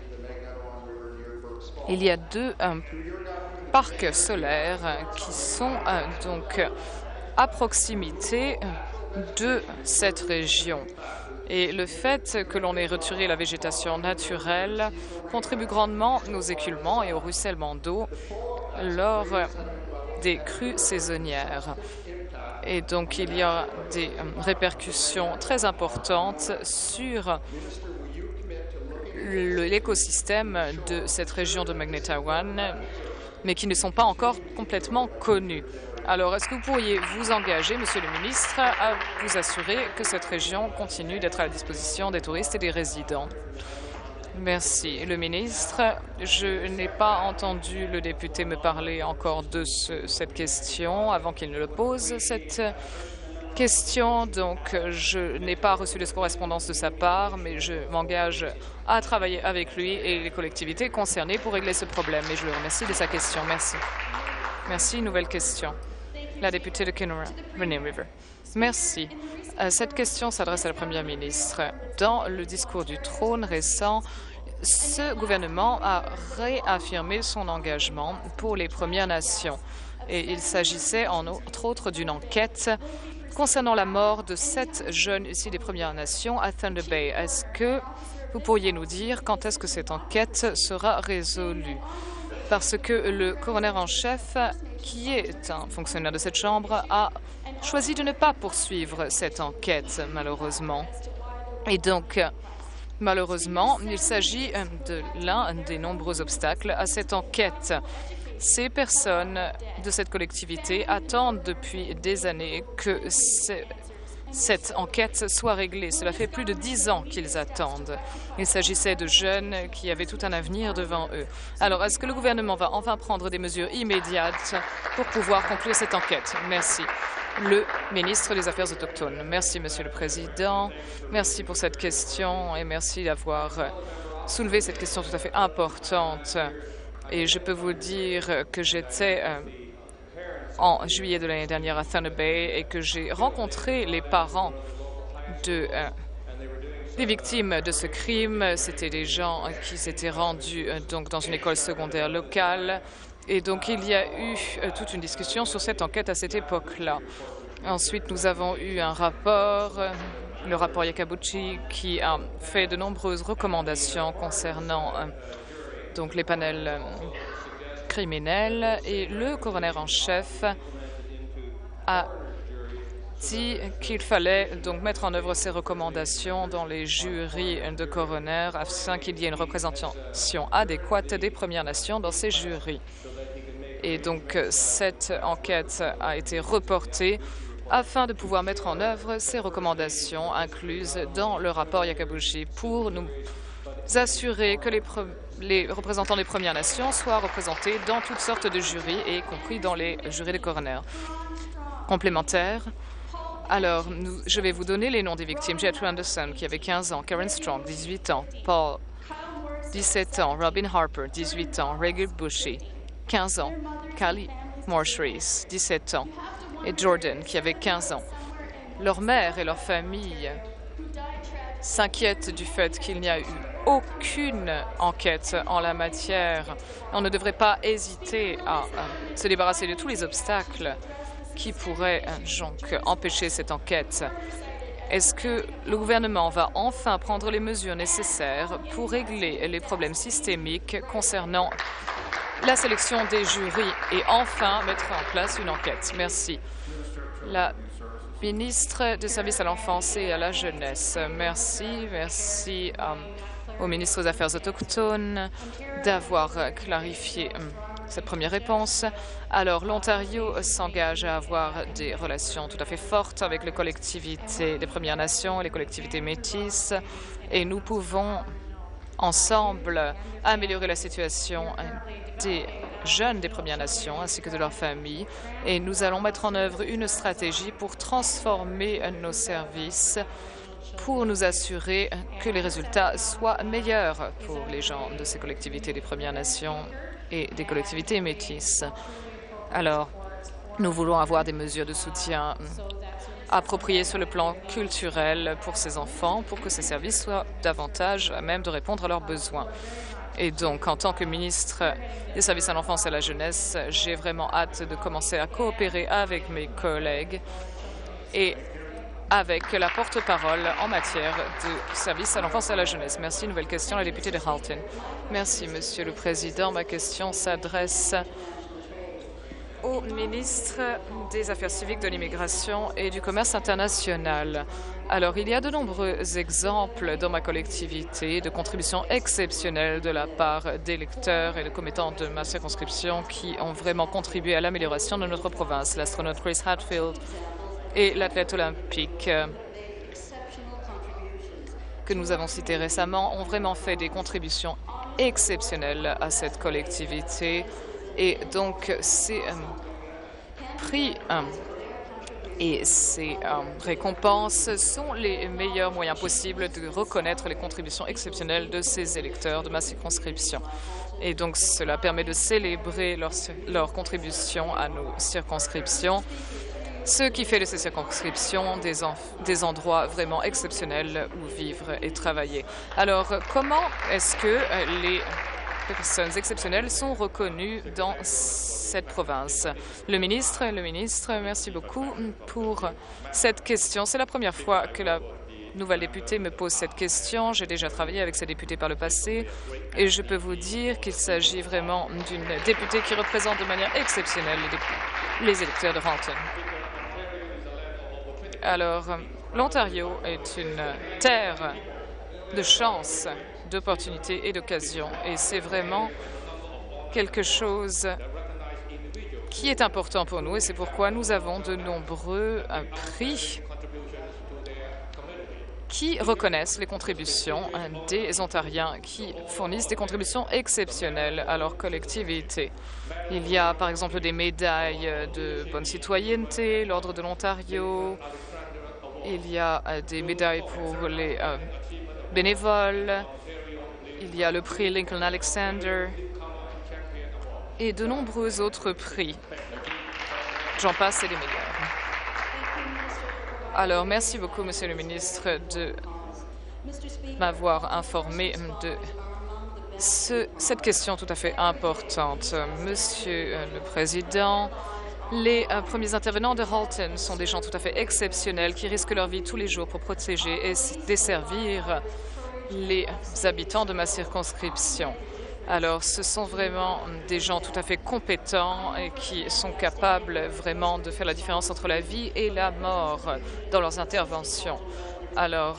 il y a deux euh, parcs solaires qui sont euh, donc à proximité de cette région. Et le fait que l'on ait retiré la végétation naturelle contribue grandement aux écoulements et au ruissellement d'eau lors des crues saisonnières. Et donc, il y a des répercussions très importantes sur l'écosystème de cette région de Magnetawan, mais qui ne sont pas encore complètement connues. Alors, est-ce que vous pourriez vous engager, Monsieur le ministre, à vous assurer que cette région continue d'être à la disposition des touristes et des résidents? Merci. Le ministre, je n'ai pas entendu le député me parler encore de ce, cette question avant qu'il ne le pose, cette question. Donc, je n'ai pas reçu de correspondance de sa part, mais je m'engage à travailler avec lui et les collectivités concernées pour régler ce problème. Et je le remercie de sa question. Merci. Merci. Nouvelle question. La députée de Kenora, Rainy River. Merci. Cette question s'adresse à la Première ministre. Dans le discours du trône récent, ce gouvernement a réaffirmé son engagement pour les Premières Nations. Et il s'agissait, entre autres, d'une enquête concernant la mort de sept jeunes ici des Premières Nations à Thunder Bay. Est-ce que vous pourriez nous dire quand est-ce que cette enquête sera résolue? Parce que le coroner en chef, qui est un fonctionnaire de cette Chambre, a choisi de ne pas poursuivre cette enquête, malheureusement. Et donc, malheureusement, il s'agit de l'un des nombreux obstacles à cette enquête. Ces personnes de cette collectivité attendent depuis des années que cette enquête soit réglée. Cela fait plus de dix ans qu'ils attendent. Il s'agissait de jeunes qui avaient tout un avenir devant eux. Alors, est-ce que le gouvernement va enfin prendre des mesures immédiates pour pouvoir conclure cette enquête? Merci. Le ministre des Affaires autochtones. Merci, Monsieur le Président. Merci pour cette question et merci d'avoir soulevé cette question tout à fait importante. Et je peux vous dire que j'étais euh, en juillet de l'année dernière à Thunder Bay et que j'ai rencontré les parents de, euh, des victimes de ce crime. C'était des gens qui s'étaient rendus euh, donc dans une école secondaire locale. Et donc, il y a eu euh, toute une discussion sur cette enquête à cette époque-là. Ensuite, nous avons eu un rapport, euh, le rapport Yakabuchi, qui a fait de nombreuses recommandations concernant euh, donc les panels euh, criminels. Et le coroner en chef a dit qu'il fallait donc mettre en œuvre ces recommandations dans les jurys de coroner afin qu'il y ait une représentation adéquate des Premières Nations dans ces jurys. Et donc, cette enquête a été reportée afin de pouvoir mettre en œuvre ces recommandations incluses dans le rapport Yakabuchi pour nous assurer que les, les représentants des Premières Nations soient représentés dans toutes sortes de jurys, y compris dans les jurys de coroner. Complémentaire. Alors, nous, je vais vous donner les noms des victimes. Jethro Anderson, qui avait quinze ans. Karen Strong, dix-huit ans. Paul, dix-sept ans. Robin Harper, dix-huit ans. Reggie Bushy, quinze ans. Callie Morshrees, dix-sept ans. Et Jordan, qui avait quinze ans. Leur mère et leur famille s'inquiètent du fait qu'il n'y a eu aucune enquête en la matière. On ne devrait pas hésiter à, à se débarrasser de tous les obstacles qui pourraient donc empêcher cette enquête. Est-ce que le gouvernement va enfin prendre les mesures nécessaires pour régler les problèmes systémiques concernant la sélection des jurys et enfin mettre en place une enquête? Merci. La ministre des Services à l'enfance et à la jeunesse. Merci. Merci euh, au ministre des Affaires autochtones d'avoir clarifié euh, cette première réponse. Alors, l'Ontario s'engage à avoir des relations tout à fait fortes avec les collectivités des Premières Nations et les collectivités métisses, et nous pouvons ensemble améliorer la situation des jeunes des Premières Nations ainsi que de leurs familles. Et nous allons mettre en œuvre une stratégie pour transformer nos services pour nous assurer que les résultats soient meilleurs pour les gens de ces collectivités des Premières Nations et des collectivités métisses. Alors, nous voulons avoir des mesures de soutien appropriées sur le plan culturel pour ces enfants, pour que ces services soient davantage à même de répondre à leurs besoins. Et donc, en tant que ministre des Services à l'enfance et à la jeunesse, j'ai vraiment hâte de commencer à coopérer avec mes collègues et avec la porte-parole en matière de services à l'enfance et à la jeunesse. Merci. Nouvelle question, la députée de Halton. Merci, Monsieur le Président. Ma question s'adresse au ministre des Affaires civiques, de l'immigration et du commerce international. Alors, il y a de nombreux exemples dans ma collectivité de contributions exceptionnelles de la part d'électeurs et de commettants de ma circonscription qui ont vraiment contribué à l'amélioration de notre province. L'astronaute Chris Hadfield et l'athlète olympique que nous avons cités récemment ont vraiment fait des contributions exceptionnelles à cette collectivité. Et donc, ces euh, prix euh, et ces euh, récompenses sont les meilleurs moyens possibles de reconnaître les contributions exceptionnelles de ces électeurs de ma circonscription. Et donc, cela permet de célébrer leur, leur contribution à nos circonscriptions, ce qui fait de ces circonscriptions des, des endroits vraiment exceptionnels où vivre et travailler. Alors, comment est-ce que euh, les personnes exceptionnelles sont reconnues dans cette province? Le ministre, le ministre, merci beaucoup pour cette question. C'est la première fois que la nouvelle députée me pose cette question. J'ai déjà travaillé avec ces députés par le passé et je peux vous dire qu'il s'agit vraiment d'une députée qui représente de manière exceptionnelle les, les électeurs de Halton. Alors, l'Ontario est une terre de chance, d'opportunités et d'occasions. Et c'est vraiment quelque chose qui est important pour nous et c'est pourquoi nous avons de nombreux euh, prix qui reconnaissent les contributions euh, des Ontariens qui fournissent des contributions exceptionnelles à leur collectivité. Il y a par exemple des médailles de bonne citoyenneté, l'Ordre de l'Ontario, il y a euh, des médailles pour les euh, bénévoles, il y a le prix Lincoln Alexander et de nombreux autres prix. J'en passe et des meilleurs. Alors, merci beaucoup, Monsieur le ministre, de m'avoir informé de ce, cette question tout à fait importante. Monsieur le Président, les euh, premiers intervenants de Halton sont des gens tout à fait exceptionnels qui risquent leur vie tous les jours pour protéger et desservir les habitants de ma circonscription. Alors, ce sont vraiment des gens tout à fait compétents et qui sont capables vraiment de faire la différence entre la vie et la mort dans leurs interventions. Alors,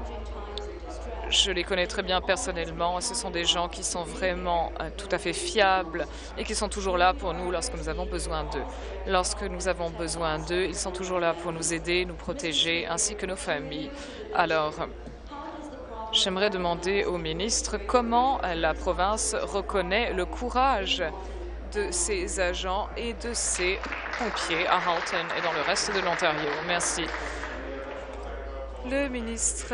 je les connais très bien personnellement. Ce sont des gens qui sont vraiment euh, tout à fait fiables et qui sont toujours là pour nous lorsque nous avons besoin d'eux. Lorsque nous avons besoin d'eux, ils sont toujours là pour nous aider, nous protéger, ainsi que nos familles. Alors, j'aimerais demander au ministre comment la province reconnaît le courage de ses agents et de ses pompiers à Halton et dans le reste de l'Ontario. Merci. Le ministre,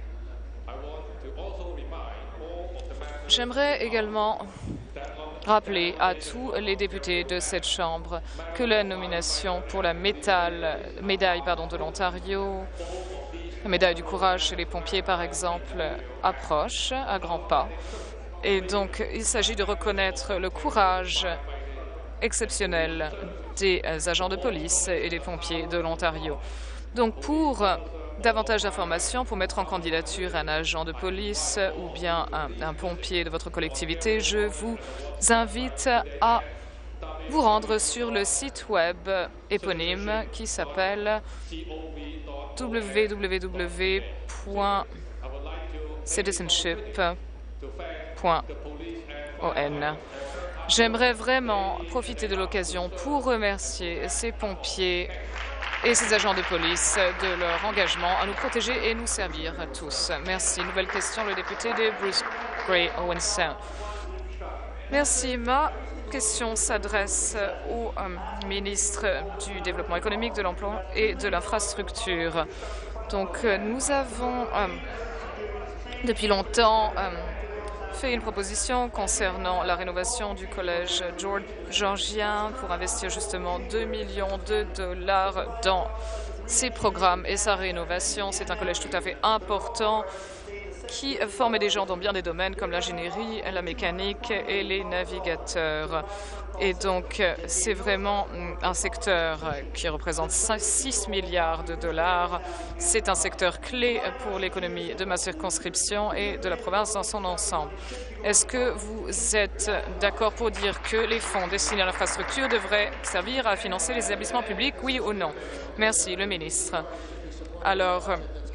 j'aimerais également rappeler à tous les députés de cette Chambre que la nomination pour la métal, médaille pardon, de l'Ontario, la médaille du courage chez les pompiers, par exemple, approche à grands pas. Et donc, il s'agit de reconnaître le courage exceptionnel des agents de police et des pompiers de l'Ontario. Donc, pour davantage d'informations, pour mettre en candidature un agent de police ou bien un, un pompier de votre collectivité, je vous invite à vous rendre sur le site web éponyme qui s'appelle w w w point citizenship point o n. J'aimerais vraiment profiter de l'occasion pour remercier ces pompiers et ces agents de police de leur engagement à nous protéger et nous servir à tous. Merci. Nouvelle question, le député de Bruce Grey Owen Sound. Merci. Ma question s'adresse au euh, ministre du Développement économique, de l'Emploi et de l'Infrastructure. Donc, euh, nous avons euh, depuis longtemps euh, fait une proposition concernant la rénovation du collège georgien pour investir justement deux millions de dollars dans ces programmes et sa rénovation. C'est un collège tout à fait important qui forment des gens dans bien des domaines comme l'ingénierie, la mécanique et les navigateurs. Et donc, c'est vraiment un secteur qui représente six milliards de dollars. C'est un secteur clé pour l'économie de ma circonscription et de la province dans son ensemble. Est-ce que vous êtes d'accord pour dire que les fonds destinés à l'infrastructure devraient servir à financer les établissements publics, oui ou non? Merci, le ministre. Alors,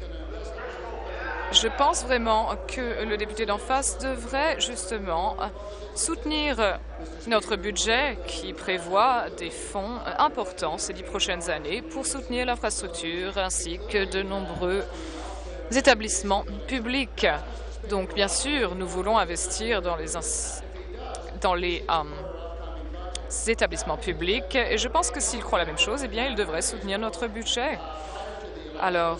je pense vraiment que le député d'en face devrait justement soutenir notre budget qui prévoit des fonds importants ces dix prochaines années pour soutenir l'infrastructure ainsi que de nombreux établissements publics. Donc, bien sûr, nous voulons investir dans les, dans les um, établissements publics et je pense que s'il croit la même chose, eh bien, il devrait soutenir notre budget. Alors,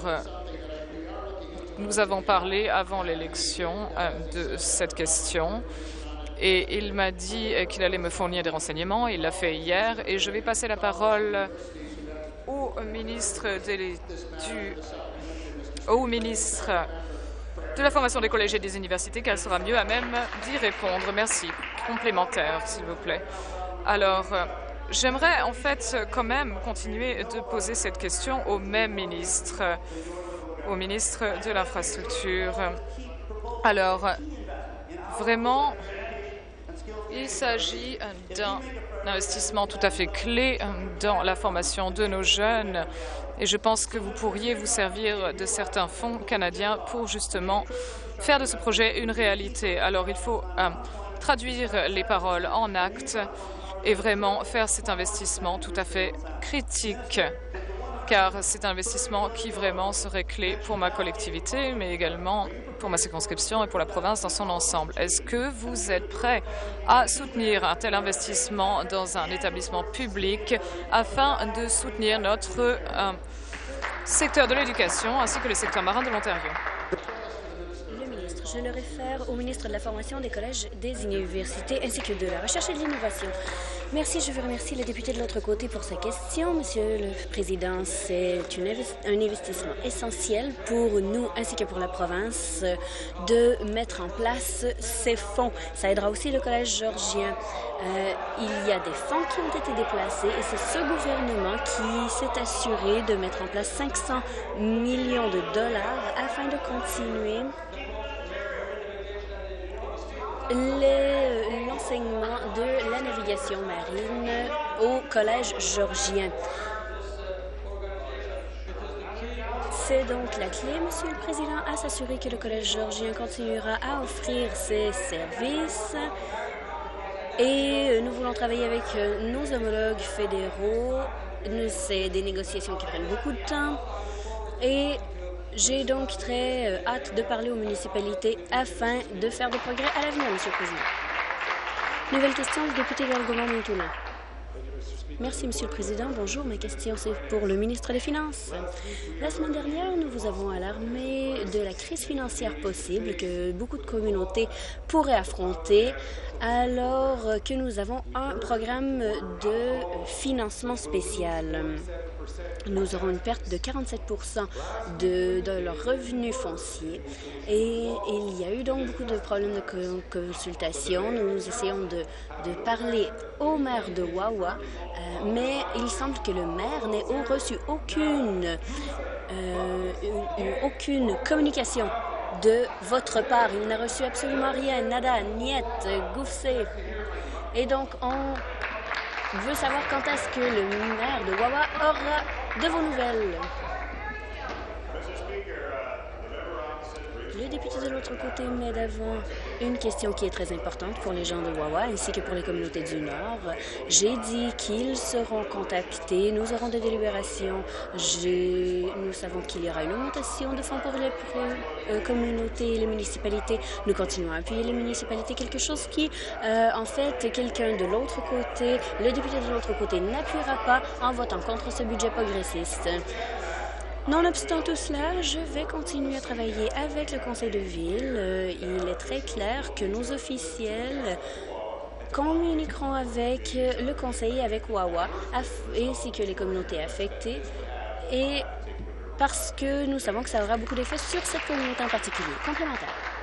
nous avons parlé avant l'élection euh, de cette question et il m'a dit qu'il allait me fournir des renseignements. Il l'a fait hier et je vais passer la parole au ministre, des, du, au ministre de la formation des collèges et des universités, qu'elle sera mieux à même d'y répondre. Merci. Complémentaire, s'il vous plaît. Alors, euh, j'aimerais en fait quand même continuer de poser cette question au même ministre, au ministre de l'Infrastructure. Alors, vraiment, il s'agit d'un investissement tout à fait clé dans la formation de nos jeunes et je pense que vous pourriez vous servir de certains fonds canadiens pour justement faire de ce projet une réalité. Alors, il faut euh, traduire les paroles en actes et vraiment faire cet investissement tout à fait critique, car c'est un investissement qui vraiment serait clé pour ma collectivité, mais également pour ma circonscription et pour la province dans son ensemble. Est-ce que vous êtes prêt à soutenir un tel investissement dans un établissement public afin de soutenir notre euh, secteur de l'éducation ainsi que le secteur marin de l'Ontario? Je le réfère au ministre de la Formation, des collèges, des universités ainsi que de la recherche et de l'innovation. Merci. Je veux remercier le député de l'autre côté pour sa question. Monsieur le Président, c'est un investissement essentiel pour nous ainsi que pour la province de mettre en place ces fonds. Ça aidera aussi le Collège georgien. Euh, il y a des fonds qui ont été déplacés et c'est ce gouvernement qui s'est assuré de mettre en place cinq cents millions de dollars afin de continuer l'enseignement de la navigation marine au Collège georgien. C'est donc la clé, Monsieur le Président, à s'assurer que le Collège georgien continuera à offrir ses services. Et nous voulons travailler avec nos homologues fédéraux. C'est des négociations qui prennent beaucoup de temps. Et j'ai donc très euh, hâte de parler aux municipalités afin de faire des progrès à l'avenir, Monsieur le Président. Nouvelle question, le député d'Algoma-Montoulan. Merci, Monsieur le Président. Bonjour, ma question, c'est pour le ministre des Finances. La semaine dernière, nous vous avons alarmé de la crise financière possible que beaucoup de communautés pourraient affronter alors que nous avons un programme de financement spécial. Nous aurons une perte de quarante-sept pour cent de, de leurs revenus fonciers. Et il y a eu donc beaucoup de problèmes de consultation. Nous essayons de, de parler au maire de Wawa, euh, mais il semble que le maire n'ait reçu aucune, euh, une, aucune communication de votre part. Il n'a reçu absolument rien. Nada, niet, goufsé. Et donc, on veut savoir quand est-ce que le maire de Wawa aura de vos nouvelles. Le député de l'autre côté met d'avant une question qui est très importante pour les gens de Wawa ainsi que pour les communautés du Nord. J'ai dit qu'ils seront contactés. Nous aurons des délibérations. Nous savons qu'il y aura une augmentation de fonds pour les euh, communautés et les municipalités. Nous continuons à appuyer les municipalités, quelque chose qui, euh, en fait, quelqu'un de l'autre côté, le député de l'autre côté n'appuiera pas en votant contre ce budget progressiste. Nonobstant tout cela, je vais continuer à travailler avec le conseil de ville. Euh, il est très clair que nos officiels communiqueront avec le conseil et avec Wawa, ainsi que les communautés affectées, et parce que nous savons que ça aura beaucoup d'effets sur cette communauté en particulier. Complémentaire.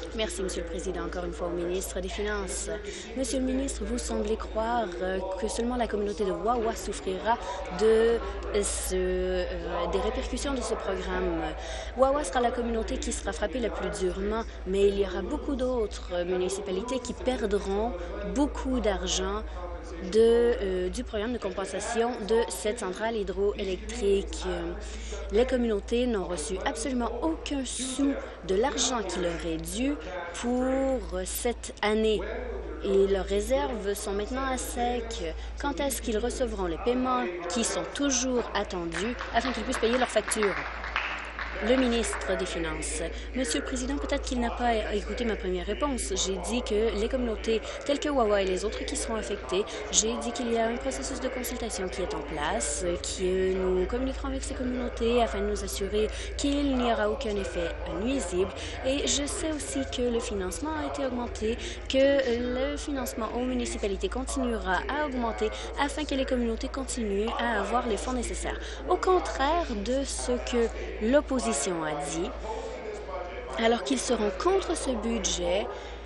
Merci, Monsieur le Président. Encore une fois au ministre des Finances. Monsieur le ministre, vous semblez croire que seulement la communauté de Wawa souffrira de ce, euh, des répercussions de ce programme. Wawa sera la communauté qui sera frappée le plus durement, mais il y aura beaucoup d'autres municipalités qui perdront beaucoup d'argent de, euh, du programme de compensation de cette centrale hydroélectrique. Les communautés n'ont reçu absolument aucun sou de l'argent qui leur est dû pour cette année. Et leurs réserves sont maintenant à sec. Quand est-ce qu'ils recevront les paiements qui sont toujours attendus afin qu'ils puissent payer leurs factures? Le ministre des Finances. Monsieur le Président, peut-être qu'il n'a pas écouté ma première réponse. J'ai dit que les communautés telles que Wawa et les autres qui seront affectées, j'ai dit qu'il y a un processus de consultation qui est en place, que nous communiquerons avec ces communautés afin de nous assurer qu'il n'y aura aucun effet nuisible. Et je sais aussi que le financement a été augmenté, que le financement aux municipalités continuera à augmenter afin que les communautés continuent à avoir les fonds nécessaires. Au contraire de ce que l'opposition a dit, alors qu'ils seront contre ce budget,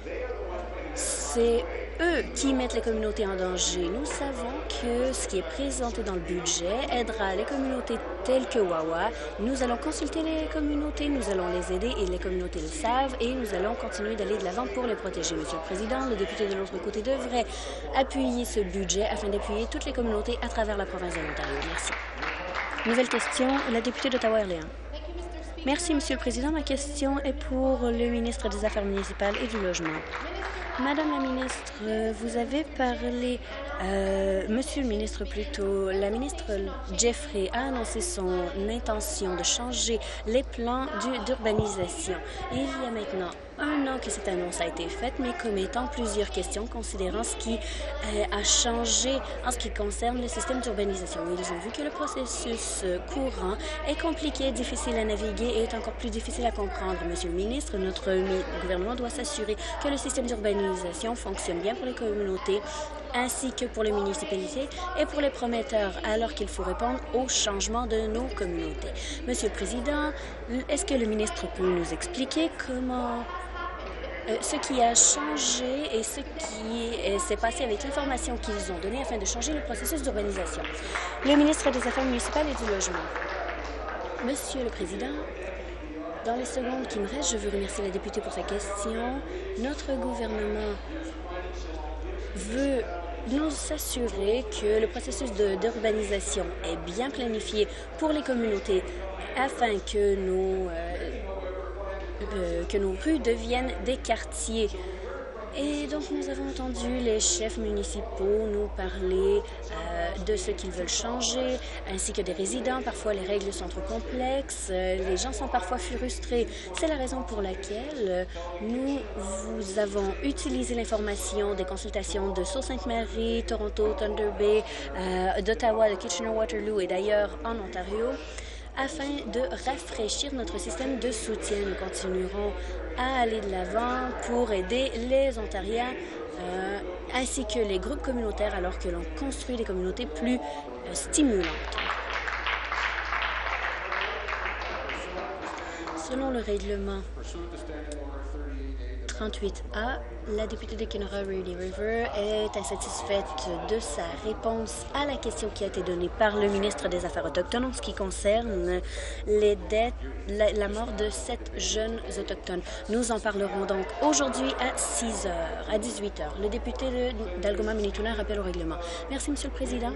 c'est eux qui mettent les communautés en danger. Nous savons que ce qui est présenté dans le budget aidera les communautés telles que Wawa. Nous allons consulter les communautés, nous allons les aider et les communautés le savent et nous allons continuer d'aller de l'avant pour les protéger. Monsieur le Président, le député de l'autre côté devrait appuyer ce budget afin d'appuyer toutes les communautés à travers la province de l'Ontario. Merci. Nouvelle question, la députée d'Ottawa-Orléans. Merci, Monsieur le Président. Ma question est pour le ministre des Affaires municipales et du Logement. Madame la ministre, vous avez parlé, euh, Monsieur le ministre plutôt, la ministre Jeffrey a annoncé son intention de changer les plans d'urbanisation. Il y a maintenant un an que cette annonce a été faite, mais commettant plusieurs questions considérant ce qui euh, a changé en ce qui concerne le système d'urbanisation. Ils ont vu que le processus euh, courant est compliqué, difficile à naviguer et est encore plus difficile à comprendre. Monsieur le ministre, notre gouvernement doit s'assurer que le système d'urbanisation fonctionne bien pour les communautés ainsi que pour les municipalités et pour les prometteurs, alors qu'il faut répondre aux changements de nos communautés. Monsieur le Président, est-ce que le ministre peut nous expliquer comment Euh, ce qui a changé et ce qui euh, s'est passé avec l'information qu'ils ont donnée afin de changer le processus d'urbanisation? Le ministre des Affaires municipales et du Logement. Monsieur le Président, dans les secondes qui me restent, je veux remercier la députée pour sa question. Notre gouvernement veut nous assurer que le processus d'urbanisation est bien planifié pour les communautés afin que nos... Euh, Euh, que nos rues deviennent des quartiers. Et donc, nous avons entendu les chefs municipaux nous parler euh, de ce qu'ils veulent changer, ainsi que des résidents. Parfois, les règles sont trop complexes. Euh, les gens sont parfois frustrés. C'est la raison pour laquelle euh, nous vous avons utilisé l'information des consultations de Sault-Sainte-Marie, Toronto, Thunder Bay, euh, d'Ottawa, de Kitchener-Waterloo et d'ailleurs en Ontario, afin de rafraîchir notre système de soutien. Nous continuerons à aller de l'avant pour aider les Ontariens euh, ainsi que les groupes communautaires alors que l'on construit des communautés plus euh, stimulantes. Selon le règlement trente-huit A, la députée de Kenora Rudy River est insatisfaite de sa réponse à la question qui a été donnée par le ministre des Affaires autochtones en ce qui concerne les dettes, la, la mort de sept jeunes autochtones. Nous en parlerons donc aujourd'hui à six heures, à dix-huit heures. Le député d'Algoma-Minituna rappelle au règlement. Merci, Monsieur le Président.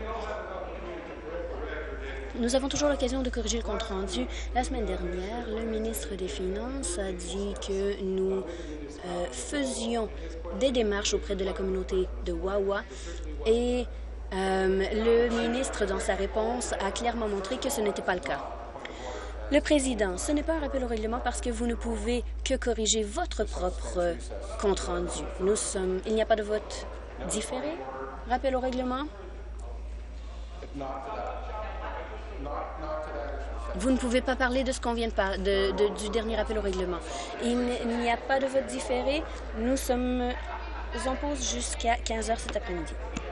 Nous avons toujours l'occasion de corriger le compte-rendu. La semaine dernière, le ministre des Finances a dit que nous euh, faisions des démarches auprès de la communauté de Wawa et euh, le ministre, dans sa réponse, a clairement montré que ce n'était pas le cas. Le Président, ce n'est pas un rappel au règlement parce que vous ne pouvez que corriger votre propre compte-rendu. Nous sommes... Il n'y a pas de vote différé? Rappel au règlement? Vous ne pouvez pas parler de ce qu'on vient de parler, de, de, du dernier rappel au règlement. Il n'y a pas de vote différé. Nous sommes en pause jusqu'à quinze heures cet après-midi.